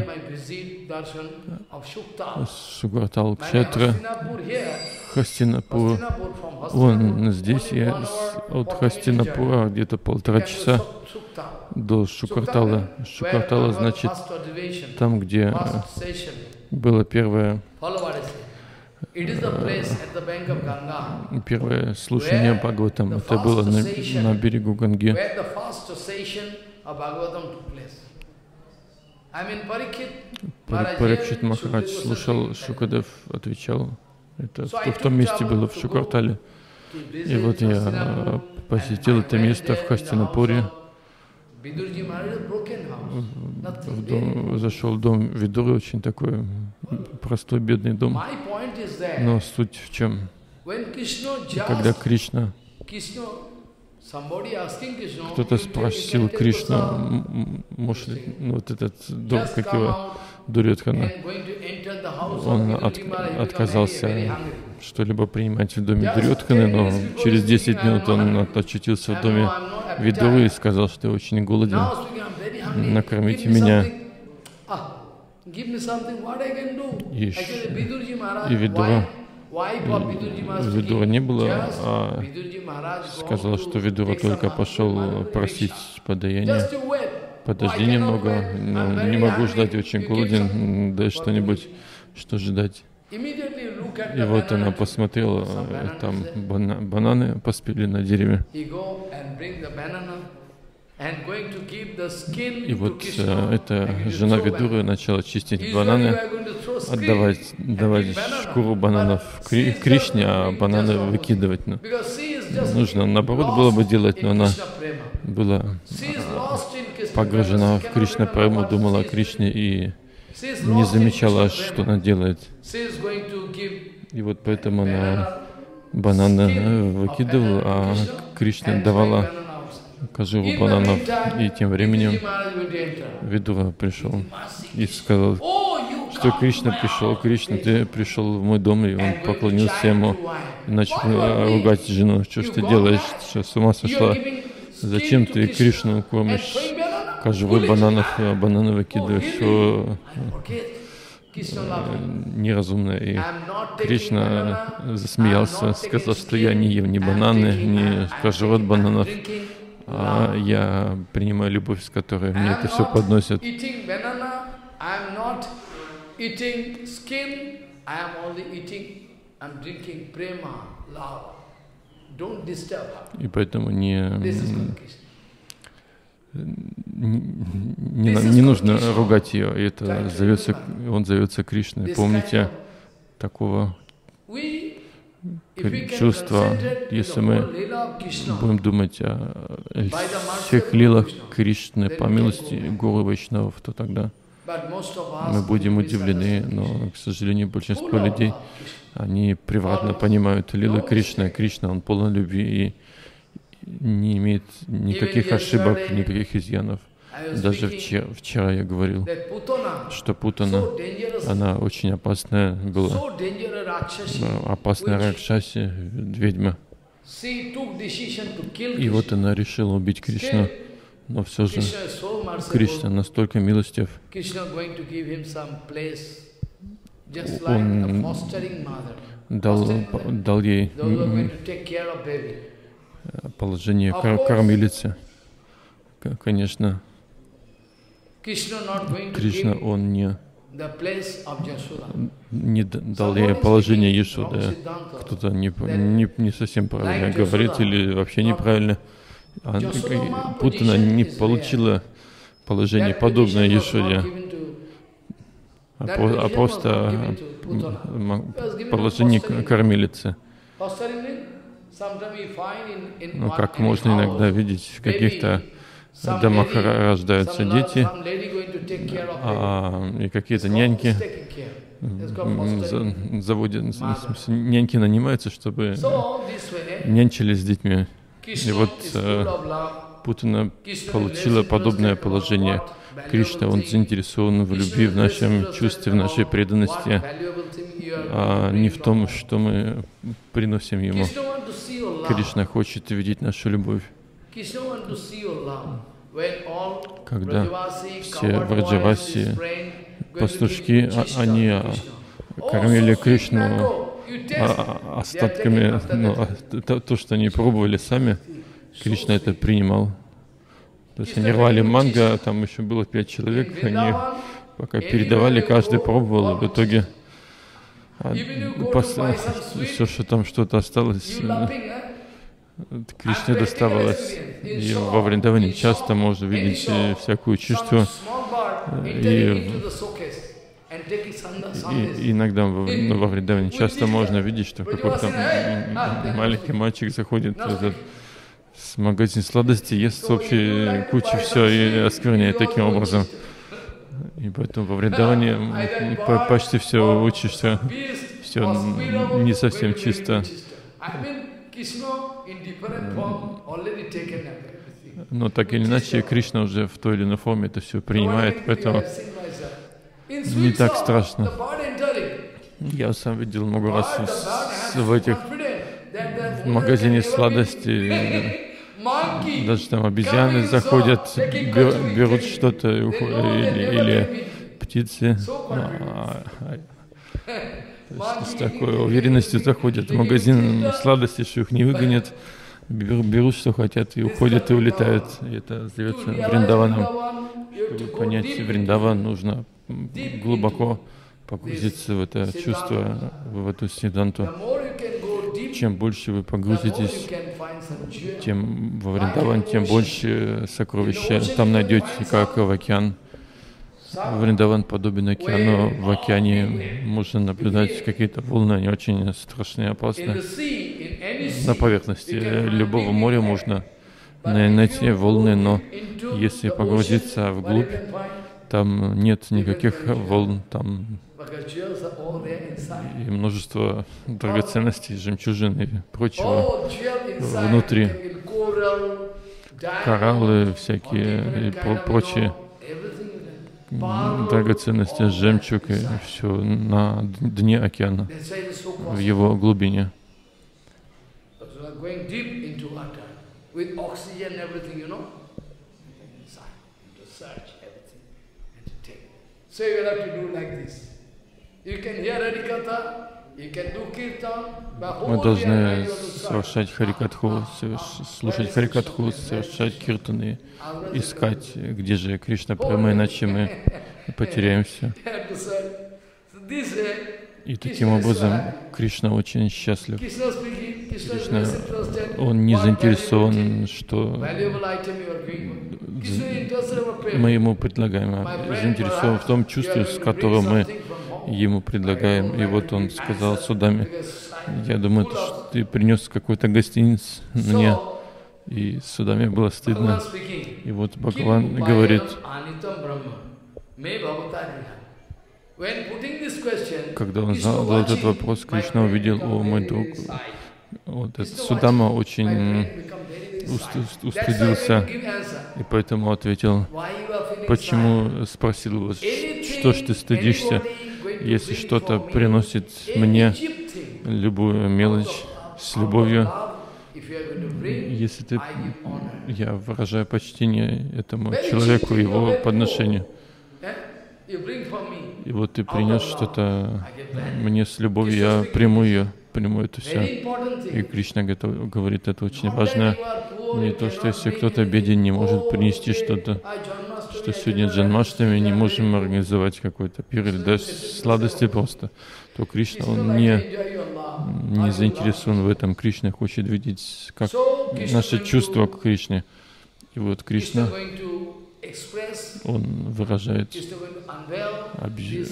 Шугартал Кшетра, Хастинапур. Он здесь, я от Хастинапура где-то полтора часа до Шукартала. Шукартала значит там, где было первое, первое слушание Бхагаватам. Это было на, на берегу Ганги. Парикшит Махарадж слушал, Шукадев отвечал. Это в том месте было, в Шукартале. И вот я посетил это место в Хастинапуре. В дом, зашел в дом Видуры, очень такой простой, бедный дом. Но суть в чем? Когда Кришна, кто-то спросил Кришну, может ли, ну, вот этот дом, как его, Дурьодхана, он от, отказался что-либо принимать в доме Дурьодханы, но через десять минут он очутился в доме Видуры и сказал, что я очень голоден, накормите меня. И, и Видура, Видура не было, а сказал, что Видура только пошел просить подаяние. Подожди немного, но не могу ждать, очень голоден, дай что-нибудь, что ждать. И вот она посмотрела, там бана бананы поспели на дереве. И вот э, эта жена Видуры начала чистить бананы, отдавать, давать шкуру бананов Кри Кришне, а бананы выкидывать. Ну, нужно, наоборот, было бы делать, но она была погружена в Кришна прему, думала о Кришне и не замечала, что она делает. И вот поэтому она бананы выкидывала, а Кришна давала кожуру бананов. И тем временем Видура пришел и сказал, что Кришна пришел. Кришна, ты пришел в мой дом, и он поклонился ему и начал ругать жену. Что ж ты делаешь? Что, с ума сошла? Зачем ты Кришну кормишь кожурой бананов, а бананы выкидываешь? Все неразумно. И Кришна засмеялся, сказал, что я не ем ни бананы, ни кожуру от бананов, а я принимаю любовь, с которой мне это все подносят. И поэтому не, не, не нужно ругать ее. И это зовется, он зовется Кришной. Помните такого чувства, если мы будем думать о всех лилах Кришны по милости Гуру Вайшнавов, то тогда мы будем удивлены, но, к сожалению, большинство людей, они превратно понимают лилы Кришны. Кришна, он полон любви и не имеет никаких ошибок, никаких изъянов. Даже вчера, вчера я говорил, что Путана, она очень опасная была, опасная Ракшаси, ведьма. И вот она решила убить Кришну, но все же Кришна настолько милостив. Он дал, дал ей положение кор кормилицы. Конечно, Кришна, он не не дал ей положение Яшоды. Кто-то не, не, не совсем правильно говорит или вообще неправильно. А Путана не получила положение подобное Яшоде, а, про, а просто положение кормилицы. Ну, как можно иногда видеть, в каких-то домах рождаются дети, а, и какие-то няньки заводят, няньки нанимаются, чтобы нянчили с детьми. И вот Путана получила подобное положение. Кришна, он заинтересован в любви, в нашем чувстве, в нашей преданности, а не в том, что мы приносим ему. Кришна хочет видеть нашу любовь. Когда все Враджаваси, пастушки, они кормили Кришну остатками, ну, то, то, что они пробовали сами, Кришна это принимал. То есть они рвали манго, там еще было пять человек, они пока передавали, каждый пробовал, и в итоге все, что там что-то осталось, Кришне доставалось. И во Вриндаване часто можно видеть всякую чувство, и, и иногда ну, во Вриндаване часто можно видеть, что какой-то маленький мальчик заходит в этот с магазин сладостей, ест с общей кучи все и оскверняет таким образом. И поэтому во Вриндаване почти все учишься, все не совсем чисто. Но так или иначе, Кришна уже в той или иной форме это все принимает, поэтому не так страшно. Я сам видел много раз в, в этих в магазине сладостей. Даже там обезьяны заходят, берут что-то или, или птицы. С такой уверенностью заходят в магазин сладостей, что их не выгонят, берут, что хотят, и уходят, и улетают. И это зовется Вриндаваном. Чтобы понять Вриндаван, нужно глубоко погрузиться в это чувство, в эту сиддханту. Чем больше вы погрузитесь, тем во Вриндаван, тем больше сокровища там найдете, как в океан. Вриндаван подобен океану. В океане можно наблюдать какие-то волны, они очень страшные, опасные. На поверхности любого моря можно найти волны, но если погрузиться вглубь, там нет никаких волн, там и множество драгоценностей, жемчужин и прочего внутри. Кораллы всякие и про прочие драгоценности, жемчуг и все на дне океана, в его глубине. Мы должны совершать харикатху, слушать харикатху, совершать киртаны, искать, где же Кришна Према, иначе мы потеряемся. И таким образом Кришна очень счастлив. Кришна, он не заинтересован, что мы ему предлагаем, а заинтересован в том чувстве, с которым мы ему предлагаем. И вот он сказал Судаме: я думаю, что ты принес какой-то гостиниц мне. И Судаме было стыдно. И вот Бхагаван говорит: когда он задал этот вопрос, Кришна увидел: о, мой друг, вот этот Судама очень устыдился, и поэтому ответил: почему, спросил его, что ж ты стыдишься, если что-то приносит мне любую мелочь с любовью, если ты, я выражаю почтение этому человеку, его подношению. И вот ты принес что-то мне с любовью, я приму ее, приму это все. И Кришна говорит, это очень важно. Не то, что если кто-то беден, не может принести что-то, что сегодня Джанмаштами не можем организовать какой-то пир или даже сладости просто, то Кришна, он не, не заинтересован в этом. Кришна хочет видеть как наше чувство к Кришне. И вот Кришна, он выражает обж...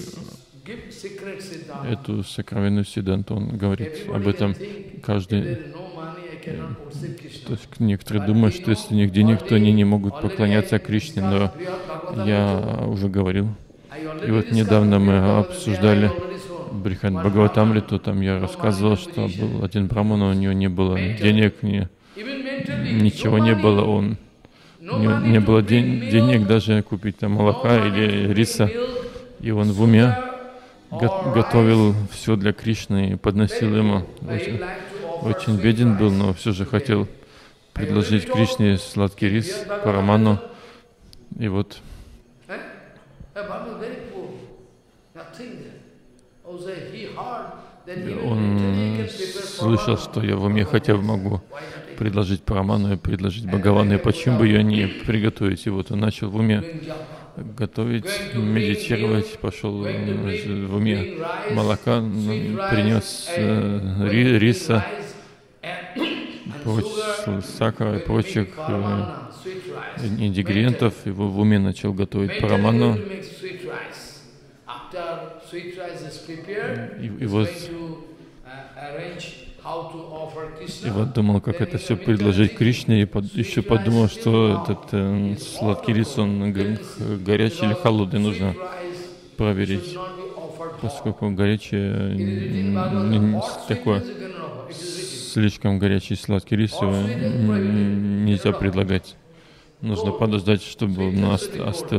эту сокровенную сиддханту, он говорит об этом каждый. То есть некоторые думают, что если у них денег, то они не могут поклоняться Кришне, но я уже говорил. И вот недавно мы обсуждали Брихад Бхагаватамриту, там я рассказывал, что был один браман, у него не было денег, ни, ничего не было, он, у него не было ден, денег даже купить там молока или риса, и он в уме го готовил все для Кришны и подносил ему. Очень, очень беден был, но все же хотел предложить Кришне сладкий рис, параману. И вот он слышал, что я в уме хотя бы могу предложить параману и предложить Бхагавану, и почему бы ее не приготовить. И вот он начал в уме готовить, медитировать, пошел в уме молока, принес э, риса, проч, сахара и прочих э, ингредиентов, и в уме начал готовить параману. И, и вот И вот думал, как это все предложить Кришне, и под, еще подумал, что этот э, сладкий рис, он горячий или холодный, нужно проверить, поскольку горячий, такой слишком горячий сладкий рис его нельзя предлагать. Нужно подождать, чтобы он остыл.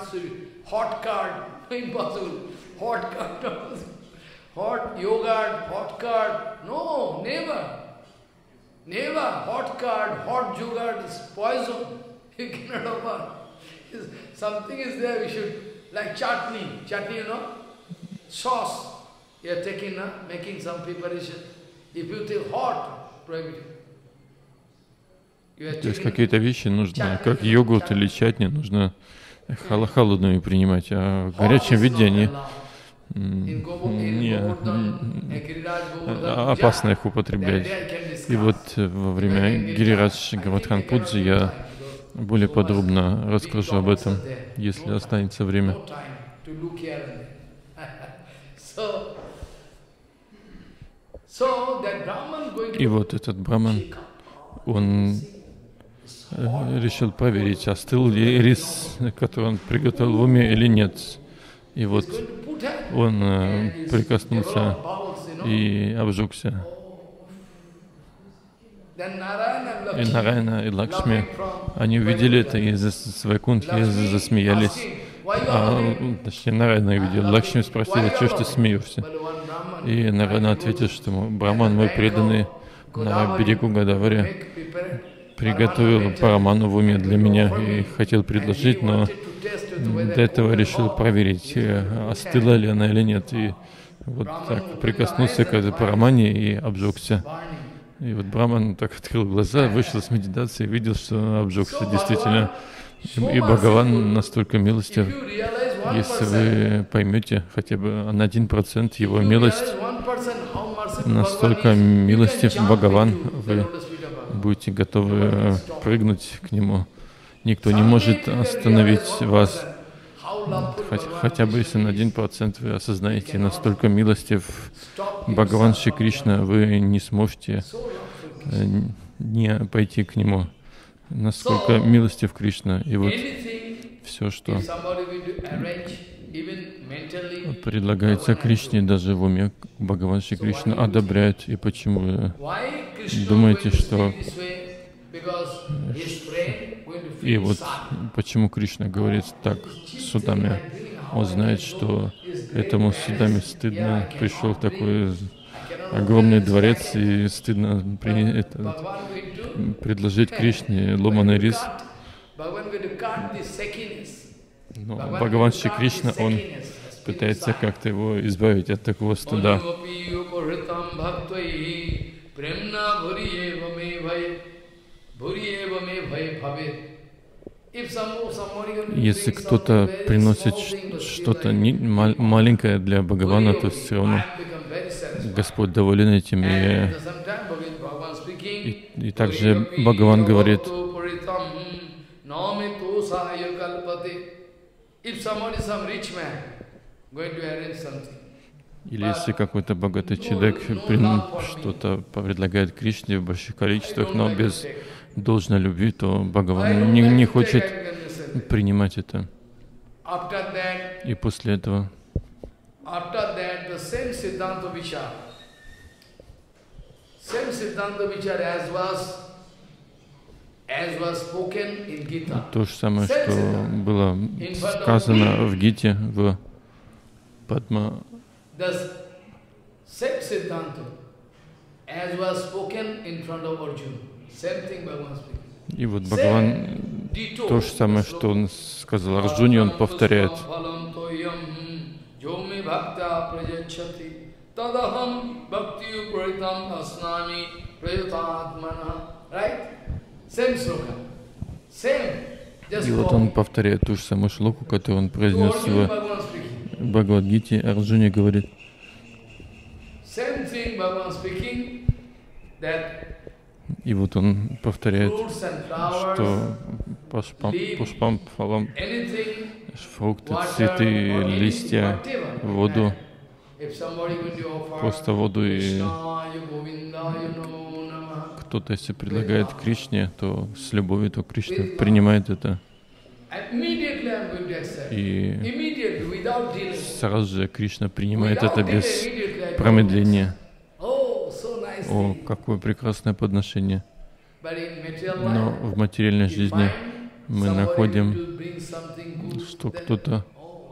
Hot yogurt, hot curd, no, never. Never. Hot curd, hot yogurt is poison. You cannot offer. Something is there, we should, like chutney, chutney, you know, sauce. You are taking, uh, making some preparation. If you take hot, prohibited. То есть какие-то вещи нужно, как йогурт или чатни, нужно холодными принимать, а в горячем виде они не, опасно их употреблять. И вот во время Гирирадж Гавардхан Пуджи я более подробно расскажу об этом, если останется время. И вот этот браман, он решил проверить, остыл ли рис, который он приготовил в уме, или нет. И вот он э, прикоснулся и обжегся. И Нараяна, и Лакшми, они увидели это, и с Вайкунтхи засмеялись. А, точнее, Нараяна увидел. Лакшми спросила, что ж ты смеешься? И Нараяна ответил, что браман мой преданный на берегу Годавари приготовил параману в уме для меня и хотел предложить, но до этого решил проверить, остыла ли она или нет. И вот так прикоснулся к этой парамане и обжегся. И вот браман так открыл глаза, вышел с медитации, видел, что обжегся действительно. И Бхагаван настолько милостив. Если вы поймете хотя бы на один процент его милость, настолько милостив Бхагаван, вы будете готовы прыгнуть к нему. Никто не может остановить вас, хотя, хотя бы если на один процент вы осознаете, настолько милостив Бхагаван Шри Кришна, вы не сможете не пойти к нему. Насколько милостив Кришна. И вот все, что предлагается Кришне, даже в уме Бхагаван Шри Кришна одобряет. И почему вы думаете, что... И вот почему Кришна говорит так с Судами. Он знает, что этому Судами стыдно, пришел в такой огромный дворец, и стыдно при, это, предложить Кришне ломаный рис. Но Бхагаван Шри Кришна, он пытается как-то его избавить от такого стыда. Если кто-то приносит что-то маленькое для Бхагавана, то все равно Господь доволен этим. И, и, и также Бхагаван говорит, или если какой-то богатый человек что-то предлагает Кришне в больших количествах, но без должной любви, то Бхагаван не, не хочет принимать это. И после этого то же самое, что было сказано в Гите, в Падма. И вот Бхагаван, то же самое, что он сказал Арджуне, он повторяет. И вот он повторяет ту же самую шлоку, которую он произнес в Бхагавад-гите. Арджуне говорит. И вот он повторяет, что пушпам, пушпам, фалам, фрукты, цветы, листья, воду, просто воду, и кто-то, если предлагает Кришне, то с любовью, то Кришна принимает это. И сразу же Кришна принимает это без промедления. О, какое прекрасное подношение. Но в материальной жизни мы находим, что кто-то,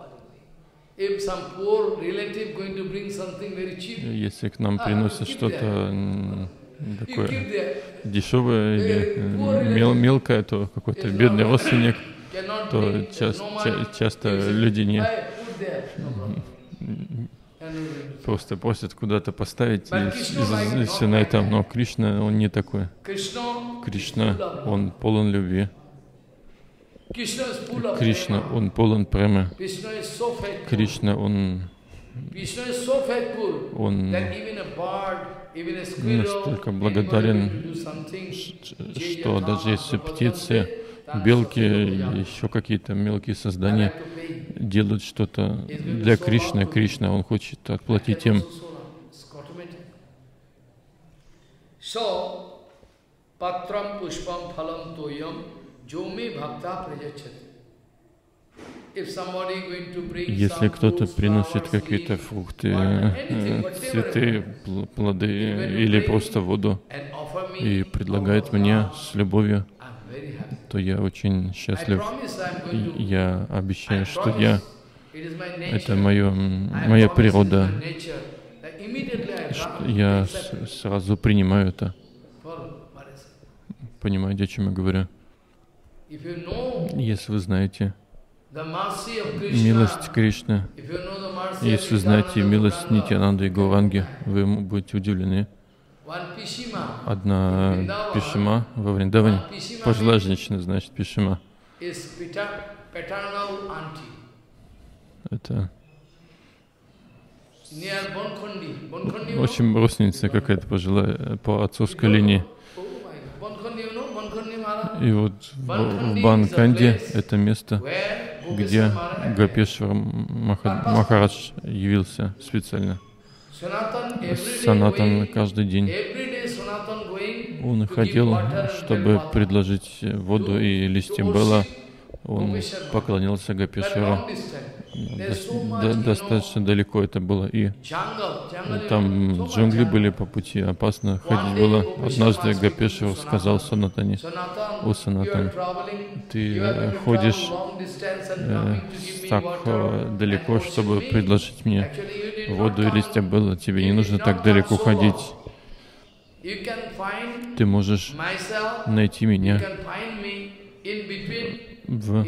если к нам приносят что-то такое дешевое или мел мелкое, то какой-то бедный родственник, то часто, часто люди не просто просят куда-то поставить и, и, и все на этом. Но Кришна, он не такой. Кришна, он полон любви. Кришна, он полон премы. Кришна, он, он настолько благодарен, что даже если птицы, белки, еще какие-то мелкие создания делают что-то для Кришны, Кришна, он хочет отплатить им. Если кто-то приносит какие-то фрукты, цветы, плоды или просто воду и предлагает мне с любовью, то я очень счастлив. И я обещаю, что я, это мое, моя природа. Я сразу принимаю это. Понимаете, о чем я говорю? Если вы знаете милость Кришны, если вы знаете милость Нитьянанды и Гауранги, вы будете удивлены. Одна Пишима во Вриндаване, пожилая женщина, значит Пишима. Это очень родственница какая-то пожилая по отцовской линии. И вот в, в Банканде это место, где Гопешвар Махарадж явился специально. Санатан каждый день он ходил, чтобы предложить воду и листья Бела. Он поклонился Гопешвару. До, достаточно далеко это было. И там джунгли были по пути, опасно ходить было. Однажды Гопешвар сказал Санатане: «О, Санатан, ты ходишь э, так э, далеко, чтобы предложить мне воду и листья Бела. Тебе не нужно так далеко ходить. Ты можешь найти меня в,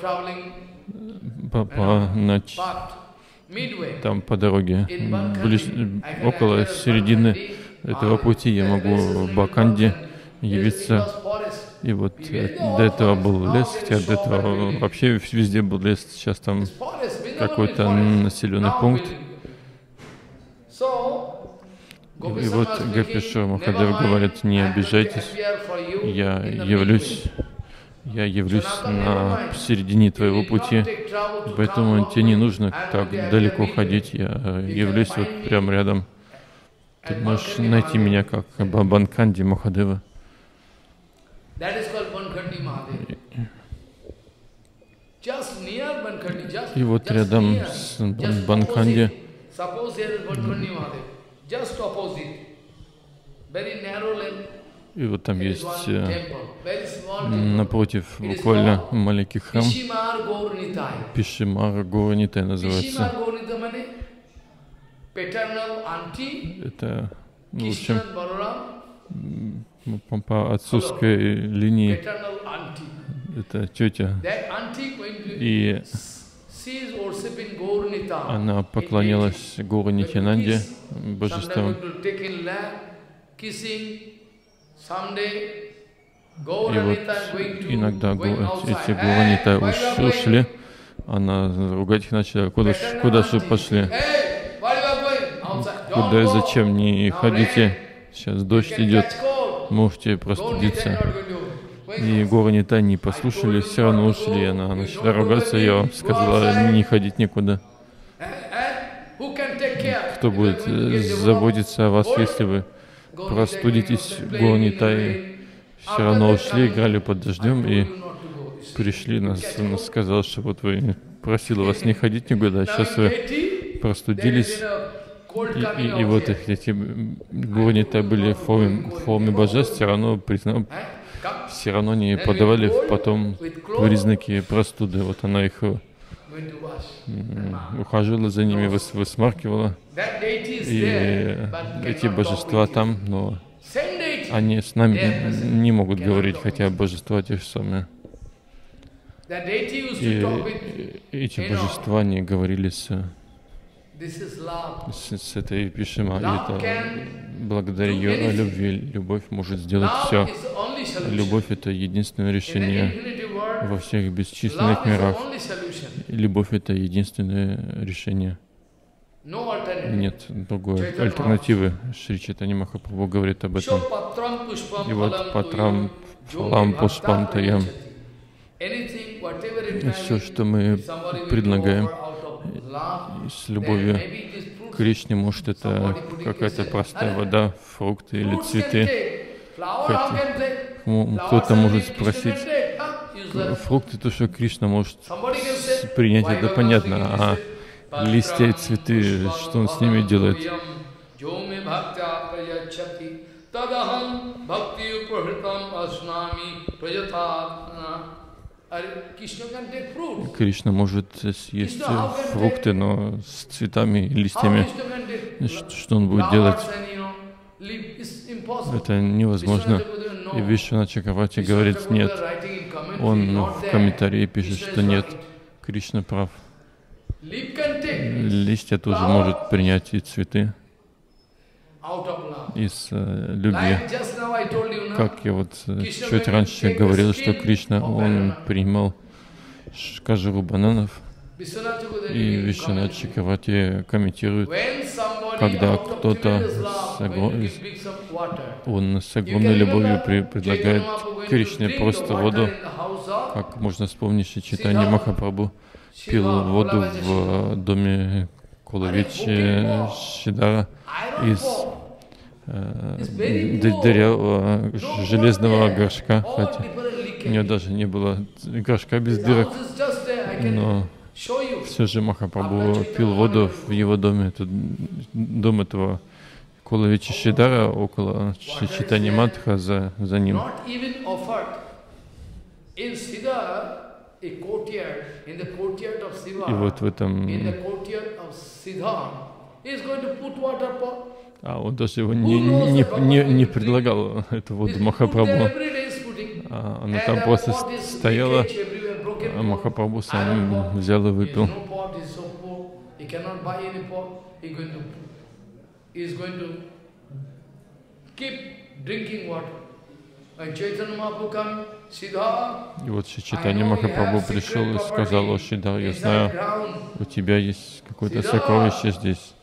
по, по, на, там по дороге, близ, около середины этого пути я могу в Баканде явиться. И вот до этого был лес, хотя до этого вообще везде был лес, сейчас там какой-то населенный пункт. И вот Гопешвар Махадев говорит: не обижайтесь, я явлюсь, я явлюсь на середине твоего пути, поэтому тебе не нужно так далеко ходить, я явлюсь вот прямо рядом. Ты можешь найти меня как Банканди Махадева. И вот рядом с Банканди и вот там есть напротив буквально маленький храм. Пишимара Гауранитай называется. Это, в общем, по отцовской линии это тетя. И она поклонялась Гауранитянанде, божествам. И вот иногда эти Гауранита ушли, она ругать их начала: куда, куда же пошли? Куда и зачем не ходите? Сейчас дождь идет, можете простудиться. И Гауранита не послушали, все равно ушли. Она начала ругаться, я вам сказала не ходить никуда. Кто будет заботиться о вас, если вы простудитесь? Гауранита все равно ушли, играли под дождем и пришли, нас, нас сказал, что вот вы просила вас не ходить никуда, сейчас вы простудились. И, и, и вот эти Гауранита были в форме, в форме божеств, все равно, признав, все равно не подавали потом признаки простуды. Вот она их ухаживала за ними, выс, высмаркивала. И эти божества там, но они с нами не могут говорить, хотя божества те же самые. И эти божества не говорили с С, с этой Пишима, и это благодаря ее любви. Любовь может сделать все. Любовь — это единственное решение во всех бесчисленных мирах. Любовь — это единственное решение. Нет другой альтернативы. Шри Чайтанья Махапрабху говорит об этом. И вот Патрам Фалам Пушпам Таям. Все, что мы предлагаем с любовью к Кришне, может, это какая-то простая вода, фрукты или цветы. Кто-то может спросить, фрукты, то, что Кришна может принять, это понятно, а листья и цветы, что он с ними делает? Кришна может съесть фрукты, но с цветами и листьями, что он будет делать? Это невозможно. И Вишванат Чакраварти говорит: нет. Он в комментарии пишет, что нет, Кришна прав. Листья тоже может принять и цветы из э, любви. Как я вот чуть раньше говорил, что Кришна, он принимал кожуру бананов, и Вишванат Чакраварти комментирует, когда кто-то он с огромной любовью при, предлагает Кришне просто воду, как можно вспомнить, что Чайтанья Махапрабху пил воду в доме Кулавичи Шидара из э, дырявого железного горшка, хотя у него даже не было горшка без дырок, но все же Махапрабху пил воду в его доме. Это дом этого Кулавичи Шидара, около Чайтаньи Матха, за, за ним. И вот в этом... А он даже его не, не, не, не предлагал, эту воду Махапрабху. А она там просто стояла, а Махапрабху сам взял и выпил. И вот Чайтанья Махапрабху пришел и сказал: о Шридар, я знаю, у тебя есть какое-то сокровище здесь.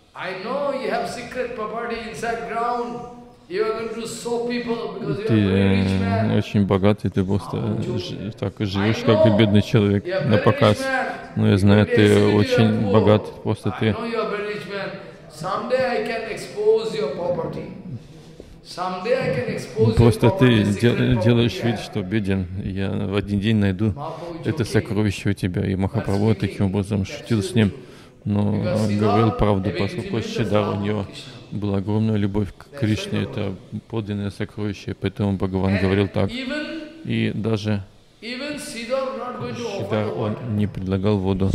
Ты э, очень богатый, ты просто ж, так живешь, как и бедный человек, на показ. Но я знаю, ты очень богат, просто ты Просто ты делаешь вид, что беден. Я в один день найду это сокровище у тебя. И Махапрабху таким образом шутил с ним, но говорил правду, поскольку Шридар, у него была огромная любовь к Кришне, это подлинное сокровище, поэтому Бхагаван говорил так. И даже Шридар, он не предлагал воду.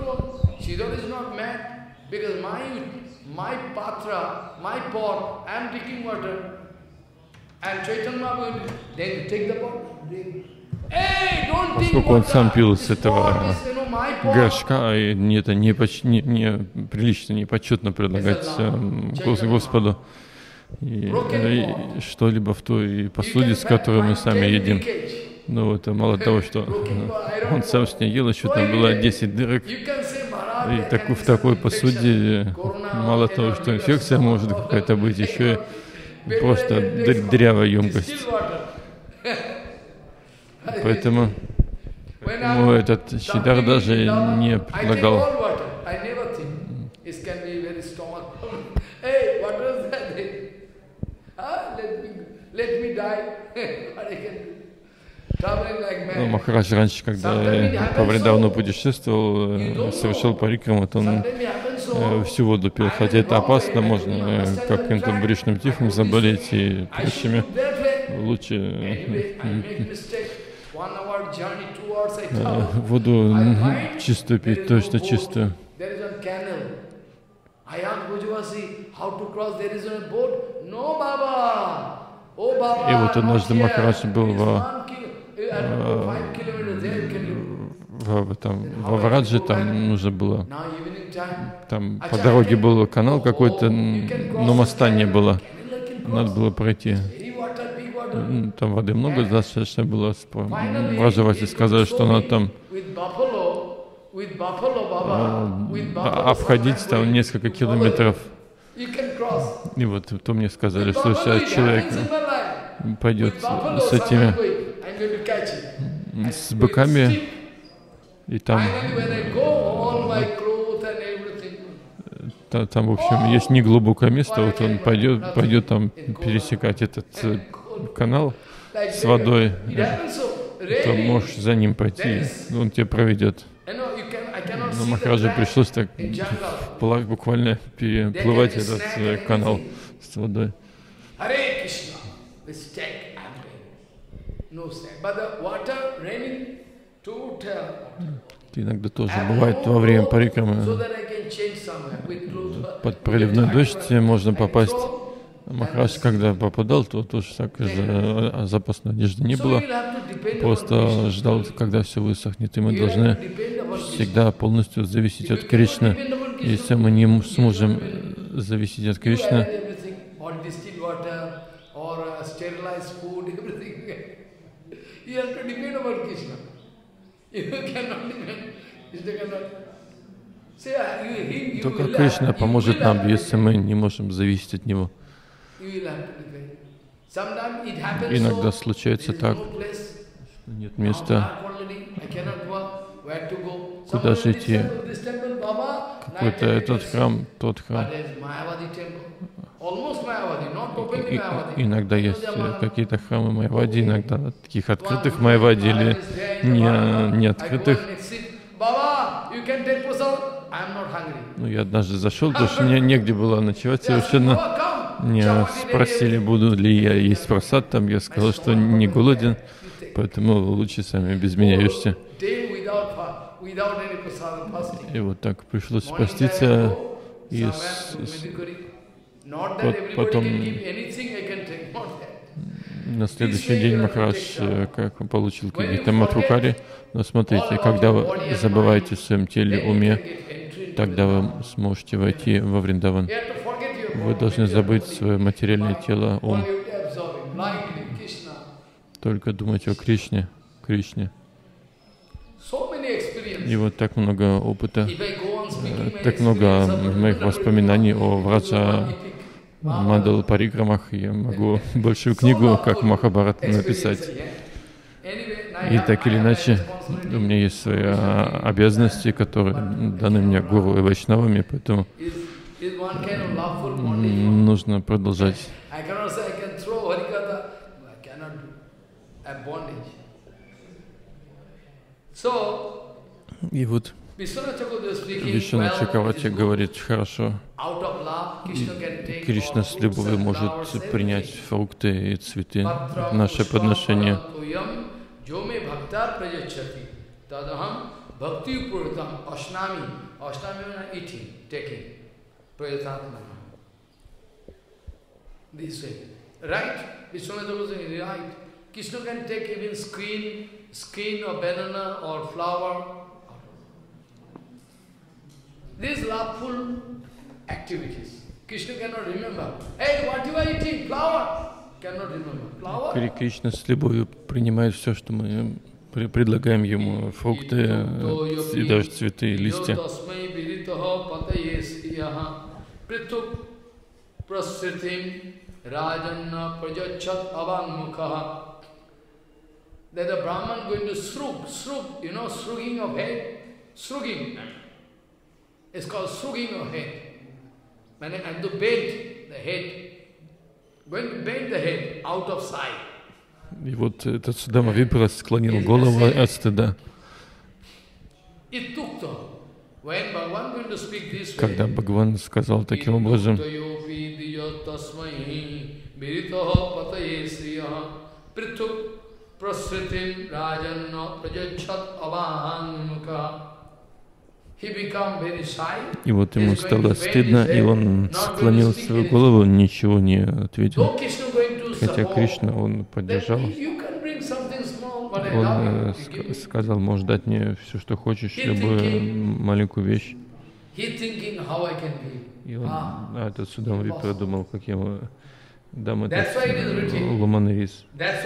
My patra, my pot, I am taking water, and Chaitanya Mahaprabhu, then take the pot, drink. Hey, don't drink water. Поскольку он сам пил с этого горшка, и это не, не, не прилично, не почетно предлагать Господу и, и что-либо в той посуде, с которой мы сами едим. Ну вот, мало того, что он сам с ней ел, еще там было десять дырок. И так, в такой посуде мало того, что инфекция может какая-то быть, еще и просто дырявая емкость. Поэтому, поэтому этот Шридар даже не предлагал. Ну, Махарадж раньше, когда по Вриндавану путешествовал, совершил парикраму, то он э, всю воду пил. Хотя это опасно, можно э, каким-то брюшным тифом заболеть и прочими. Лучше э, воду чистую пить, точно чистую. И вот однажды Махарадж был во В, там, во Врадже, там нужно было, там по дороге был канал какой-то, но моста не было, надо было пройти. Там воды много, достаточно было. Враджавати сказали, что надо там а, обходить там несколько километров. И вот то мне сказали, что сейчас человек пойдет с этими, с быками, и там, там, там, в общем, есть неглубокое место, вот он пойдет, пойдет там пересекать этот канал с водой, то можешь за ним пойти, он тебя проведет. Но Махараджу пришлось так буквально переплывать этот канал с водой. Иногда тоже бывает во время парикрамы под проливной дождь можно попасть. Махарадж, когда попадал, то тоже так же запасной одежды не было. Просто ждал, когда все высохнет. И мы должны всегда полностью зависеть от Кришны. Если мы не сможем зависеть от Кришны, только Кришна поможет нам, если мы не можем зависеть от Него. Иногда случается так, что нет места, куда же идти. Какой-то этот храм, тот храм. И, и, иногда есть какие-то храмы Майявади, иногда таких открытых Майявади или не, не открытых. Ну, я однажды зашел, потому что мне негде было ночевать совершенно. Меня спросили, буду ли я есть прасад там. Я сказал, что не голоден, поэтому лучше сами без меня ешьте. И вот так пришлось поститься. И с, с, потом на следующий день Махарадж как получил какие-то матхукари. Но смотрите, когда вы забываете в своем теле, уме, тогда вы сможете войти во Вриндаван. Вы должны забыть свое материальное тело, ум. только думать о Кришне, Кришне. И вот так много опыта, так много моих воспоминаний о Враджа Мандал Парикрамах. Я могу большую книгу, как Махабхарат, написать. И так или иначе, у меня есть свои обязанности, которые даны мне Гуру и Вайшнавами, поэтому нужно продолжать. И вот Вишванат Чакраварти говорит, хорошо, Кришна с любовью может принять фрукты и цветы, наше подношение. Krishna can take even skin, skin or banana or flower. These loveful activities. Krishna cannot remember. Hey, what you are eating? Flower. Cannot remember. Flower. Кришна с любовью принимает все, что мы предлагаем ему, фрукты и даже цветы и листья. That the Brahman going to shrug, shrug, you know, shrugging of head, shrugging. It's called shrugging of head. And to bend the head, going to bend the head out of sight. И вот этот Судама Випра склонил голову от стыда. Когда Бхагаван сказал таким образом, и вот ему стало стыдно, и он склонил свою голову, ничего не ответил. Хотя Кришна, он поддержал. Он э, сказал, можешь дать мне все, что хочешь, любую маленькую вещь. И он, а, этот Судама Випра думал, как я ему дам этот ломаный рис.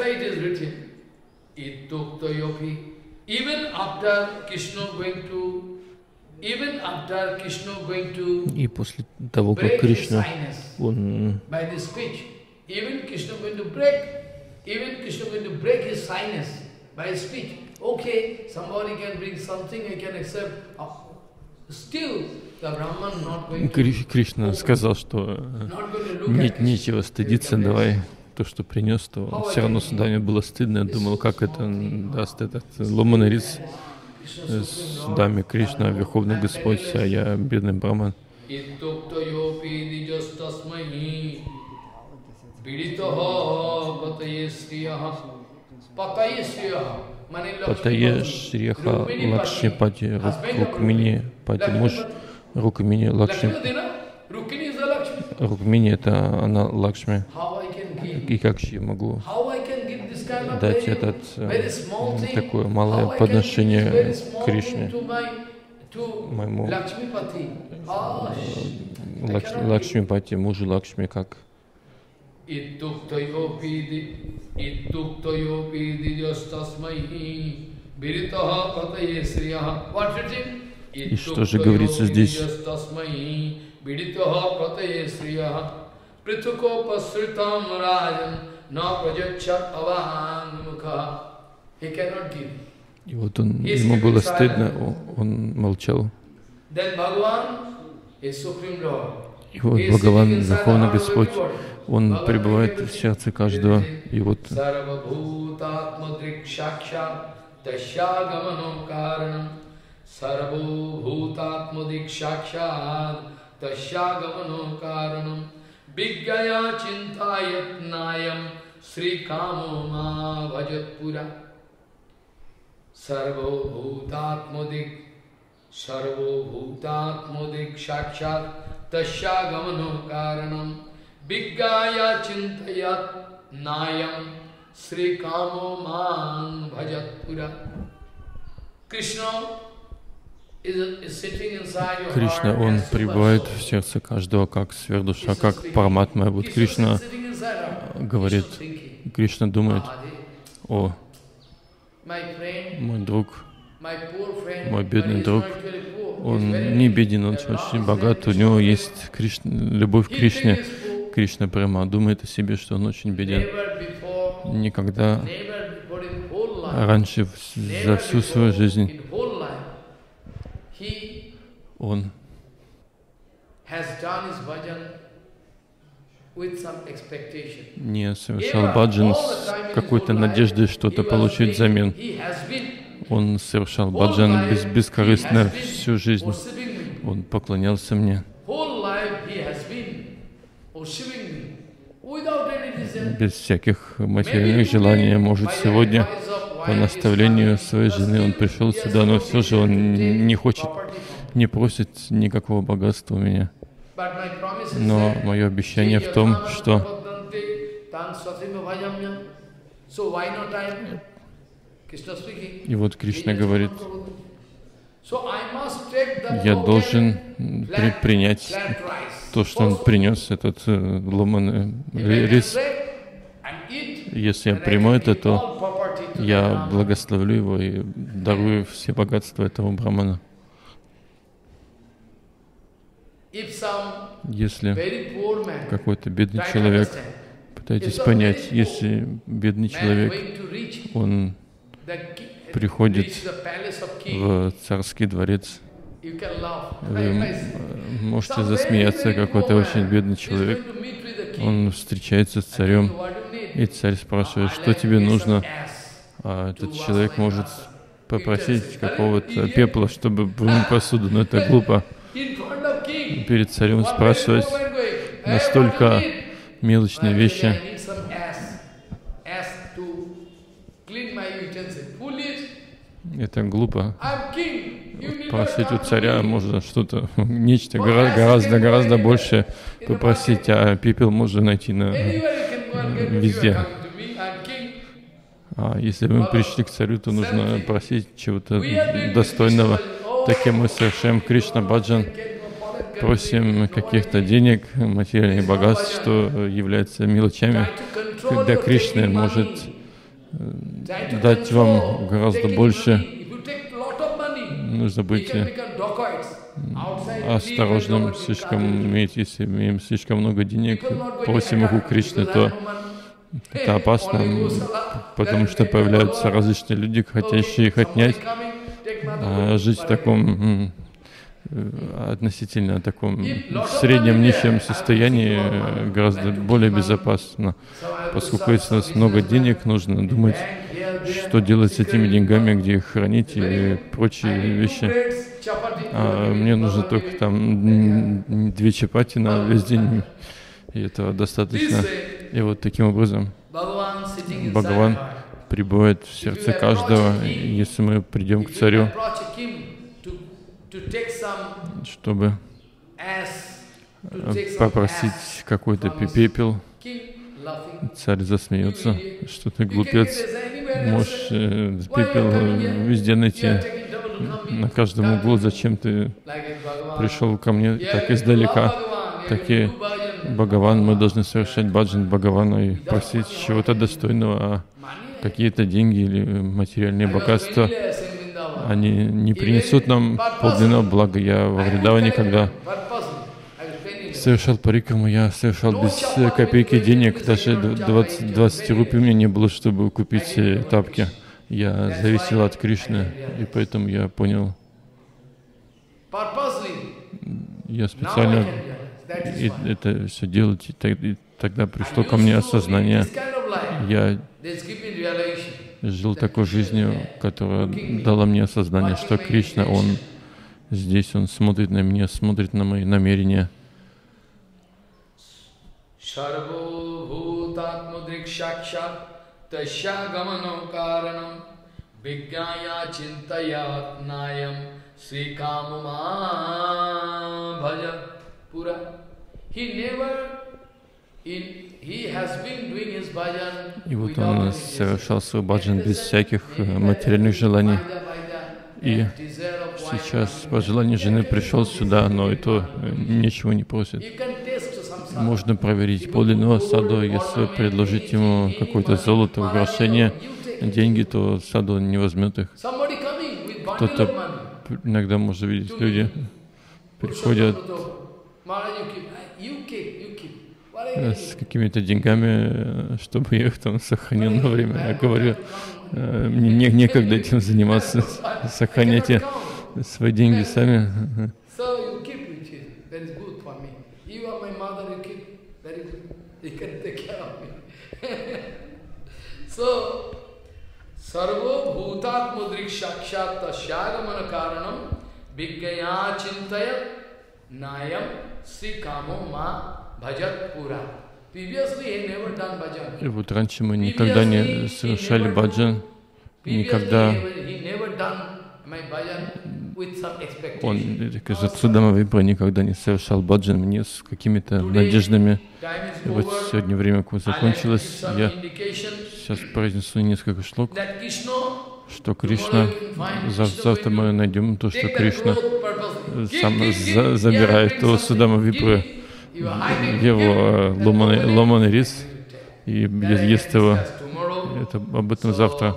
И после того, как Кришна, он Even Krishna going to break, even Krishna going to break his shyness by his speech. Okay, somebody can bring something, I can accept. Still, the Brahman not going to... Кришна сказал, что нет нечего стыдиться, давай то, что принес, то все равно Судаме было стыдно. Я думал, как это даст этот ломаный рис Судаме. Кришна, Верховный Господь, а я бедный Брахман. Патае Шриха Лакшмипати, Рукмини Пати, муж Рукмини Лакшми. Рукмини — это она Лакшми. И как же я могу дать этот, такое малое подношение Кришне, моему Лакш, Лакшмипати, мужу Лакшми, как? И что же говорится здесь? И вот он, ему было стыдно, он молчал. И вот Бхагаван, Верховный Господь, Он пребывает в сердце каждого. И вот Viggaya chintayat nayam Sri Kamo man bhajatpura. Кришна, Он пребывает в сердце каждого, как сверхдуша, как Параматма. Вот Кришна говорит, Кришна думает, о, мой друг, мой бедный друг, он не беден, он очень богат, у него есть Кришна, любовь к Кришне, Кришна прямо думает о себе, что он очень беден. Никогда раньше за всю свою жизнь он не совершал баджан с какой-то надеждой что-то получить взамен. Он совершал баджан без, бескорыстно всю жизнь. Он поклонялся мне без всяких материальных желаний. Может, сегодня по наставлению своей жены он пришел сюда, но все же он не хочет, не просит никакого богатства у меня. Но мое обещание в том, что и вот Кришна говорит, я должен при, принять то, что он принес, этот э, ломаный рис. Если я приму это, то я благословлю его и дарую все богатства этого брамана. Если какой-то бедный человек, пытайтесь понять, если бедный человек, он приходит в царский дворец, вы можете засмеяться, какой-то очень бедный человек, он встречается с царем, и царь спрашивает, что тебе нужно, а этот человек может попросить какого-то пепла, чтобы вымыть посуду, но это глупо. Перед царем спрашивать настолько мелочные вещи. Это глупо. Просить у царя можно что-то, нечто гораздо, гораздо больше попросить, а пепел можно найти на, везде. А если мы пришли к царю, то нужно просить чего-то достойного. Таким мы совершаем Кришна баджан, просим каких-то денег, материальных богатств, что является мелочами, когда Кришна может дать вам гораздо больше. Нужно быть осторожным, слишком иметь, если имеем слишком много денег, просим их у Кришны, то это опасно, потому что появляются различные люди, хотящие их отнять. А жить в таком относительно таком среднем нищем состоянии гораздо более безопасно, поскольку если у нас много денег, нужно думать, что делать с этими деньгами, где их хранить и прочие вещи. А мне нужно только там две чапати на весь день, и этого достаточно. И вот таким образом Бхагаван пребывает в сердце каждого. Если мы придем к царю, чтобы попросить какой-то пепел, царь засмеется, что ты глупец, можешь пепел везде найти, на каждом углу, зачем ты пришел ко мне так издалека. Такие Бхагаван, мы должны совершать баджан Бхагавана и просить чего-то достойного, а какие-то деньги или материальные богатства, они не принесут нам подлинного блага. Я во Вриндаване, когда совершал парикраму, я совершал без копейки денег, даже двадцать, двадцать рупий у меня не было, чтобы купить тапки. Я зависел от Кришны, и поэтому я понял, я специально и это все делать, и тогда пришло ко мне осознание. Я жил такой жизнью, которая дала мне осознание, что Кришна, Он здесь, Он смотрит на меня, смотрит на мои намерения. И вот он совершал свой баджан без всяких материальных желаний. И сейчас по желанию жены пришел сюда, но и то ничего не просит. Можно проверить подлинного саду, если предложить ему какое-то золото, украшение, деньги, то саду не возьмет их. Кто-то иногда может видеть, люди приходят с какими-то деньгами, чтобы я их там сохранил на время. Я говорю, мне некогда этим заниматься, сохраняйте свои деньги сами. Sarvo bhutat mudrik shakshat tasyagamana karanam vigyaya chintaya nayam sri kamo ma bhajat pura. Previously he never done bhajan. И вот раньше мы никогда не совершали баджан, никогда он, Судама Випра, никогда не совершал баджан не с какими-то надеждами. И вот сегодня время закончилось. Я сейчас произнесу несколько шлок, что Кришна, завтра мы найдем то, что Кришна сам за, забирает у Судама Випра его ломаный, ломаный рис и ест его. Это об этом завтра.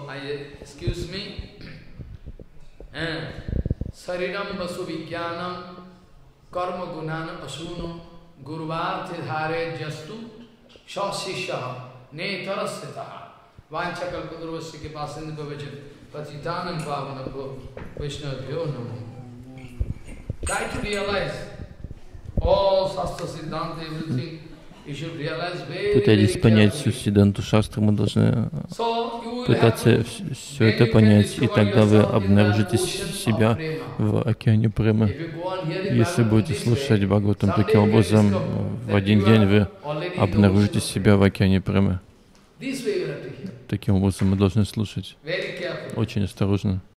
Sarinam vasu vijnanam karma gunanam asuno guruvati dhare jastu shasishaha netarasitaha vanchakalpadurvasya kipasindha bhavachan patitanam pavanabho Vaishnavabhyo namo. Try to realize all Shastra Siddhanta, everything. Пытались понять всю Сиддханту Шастру, мы должны пытаться все это понять, и тогда вы обнаружите себя в океане Премы. Если будете слушать Бхагаватам таким образом, в один день вы обнаружите себя в океане Премы. Таким образом мы должны слушать очень осторожно.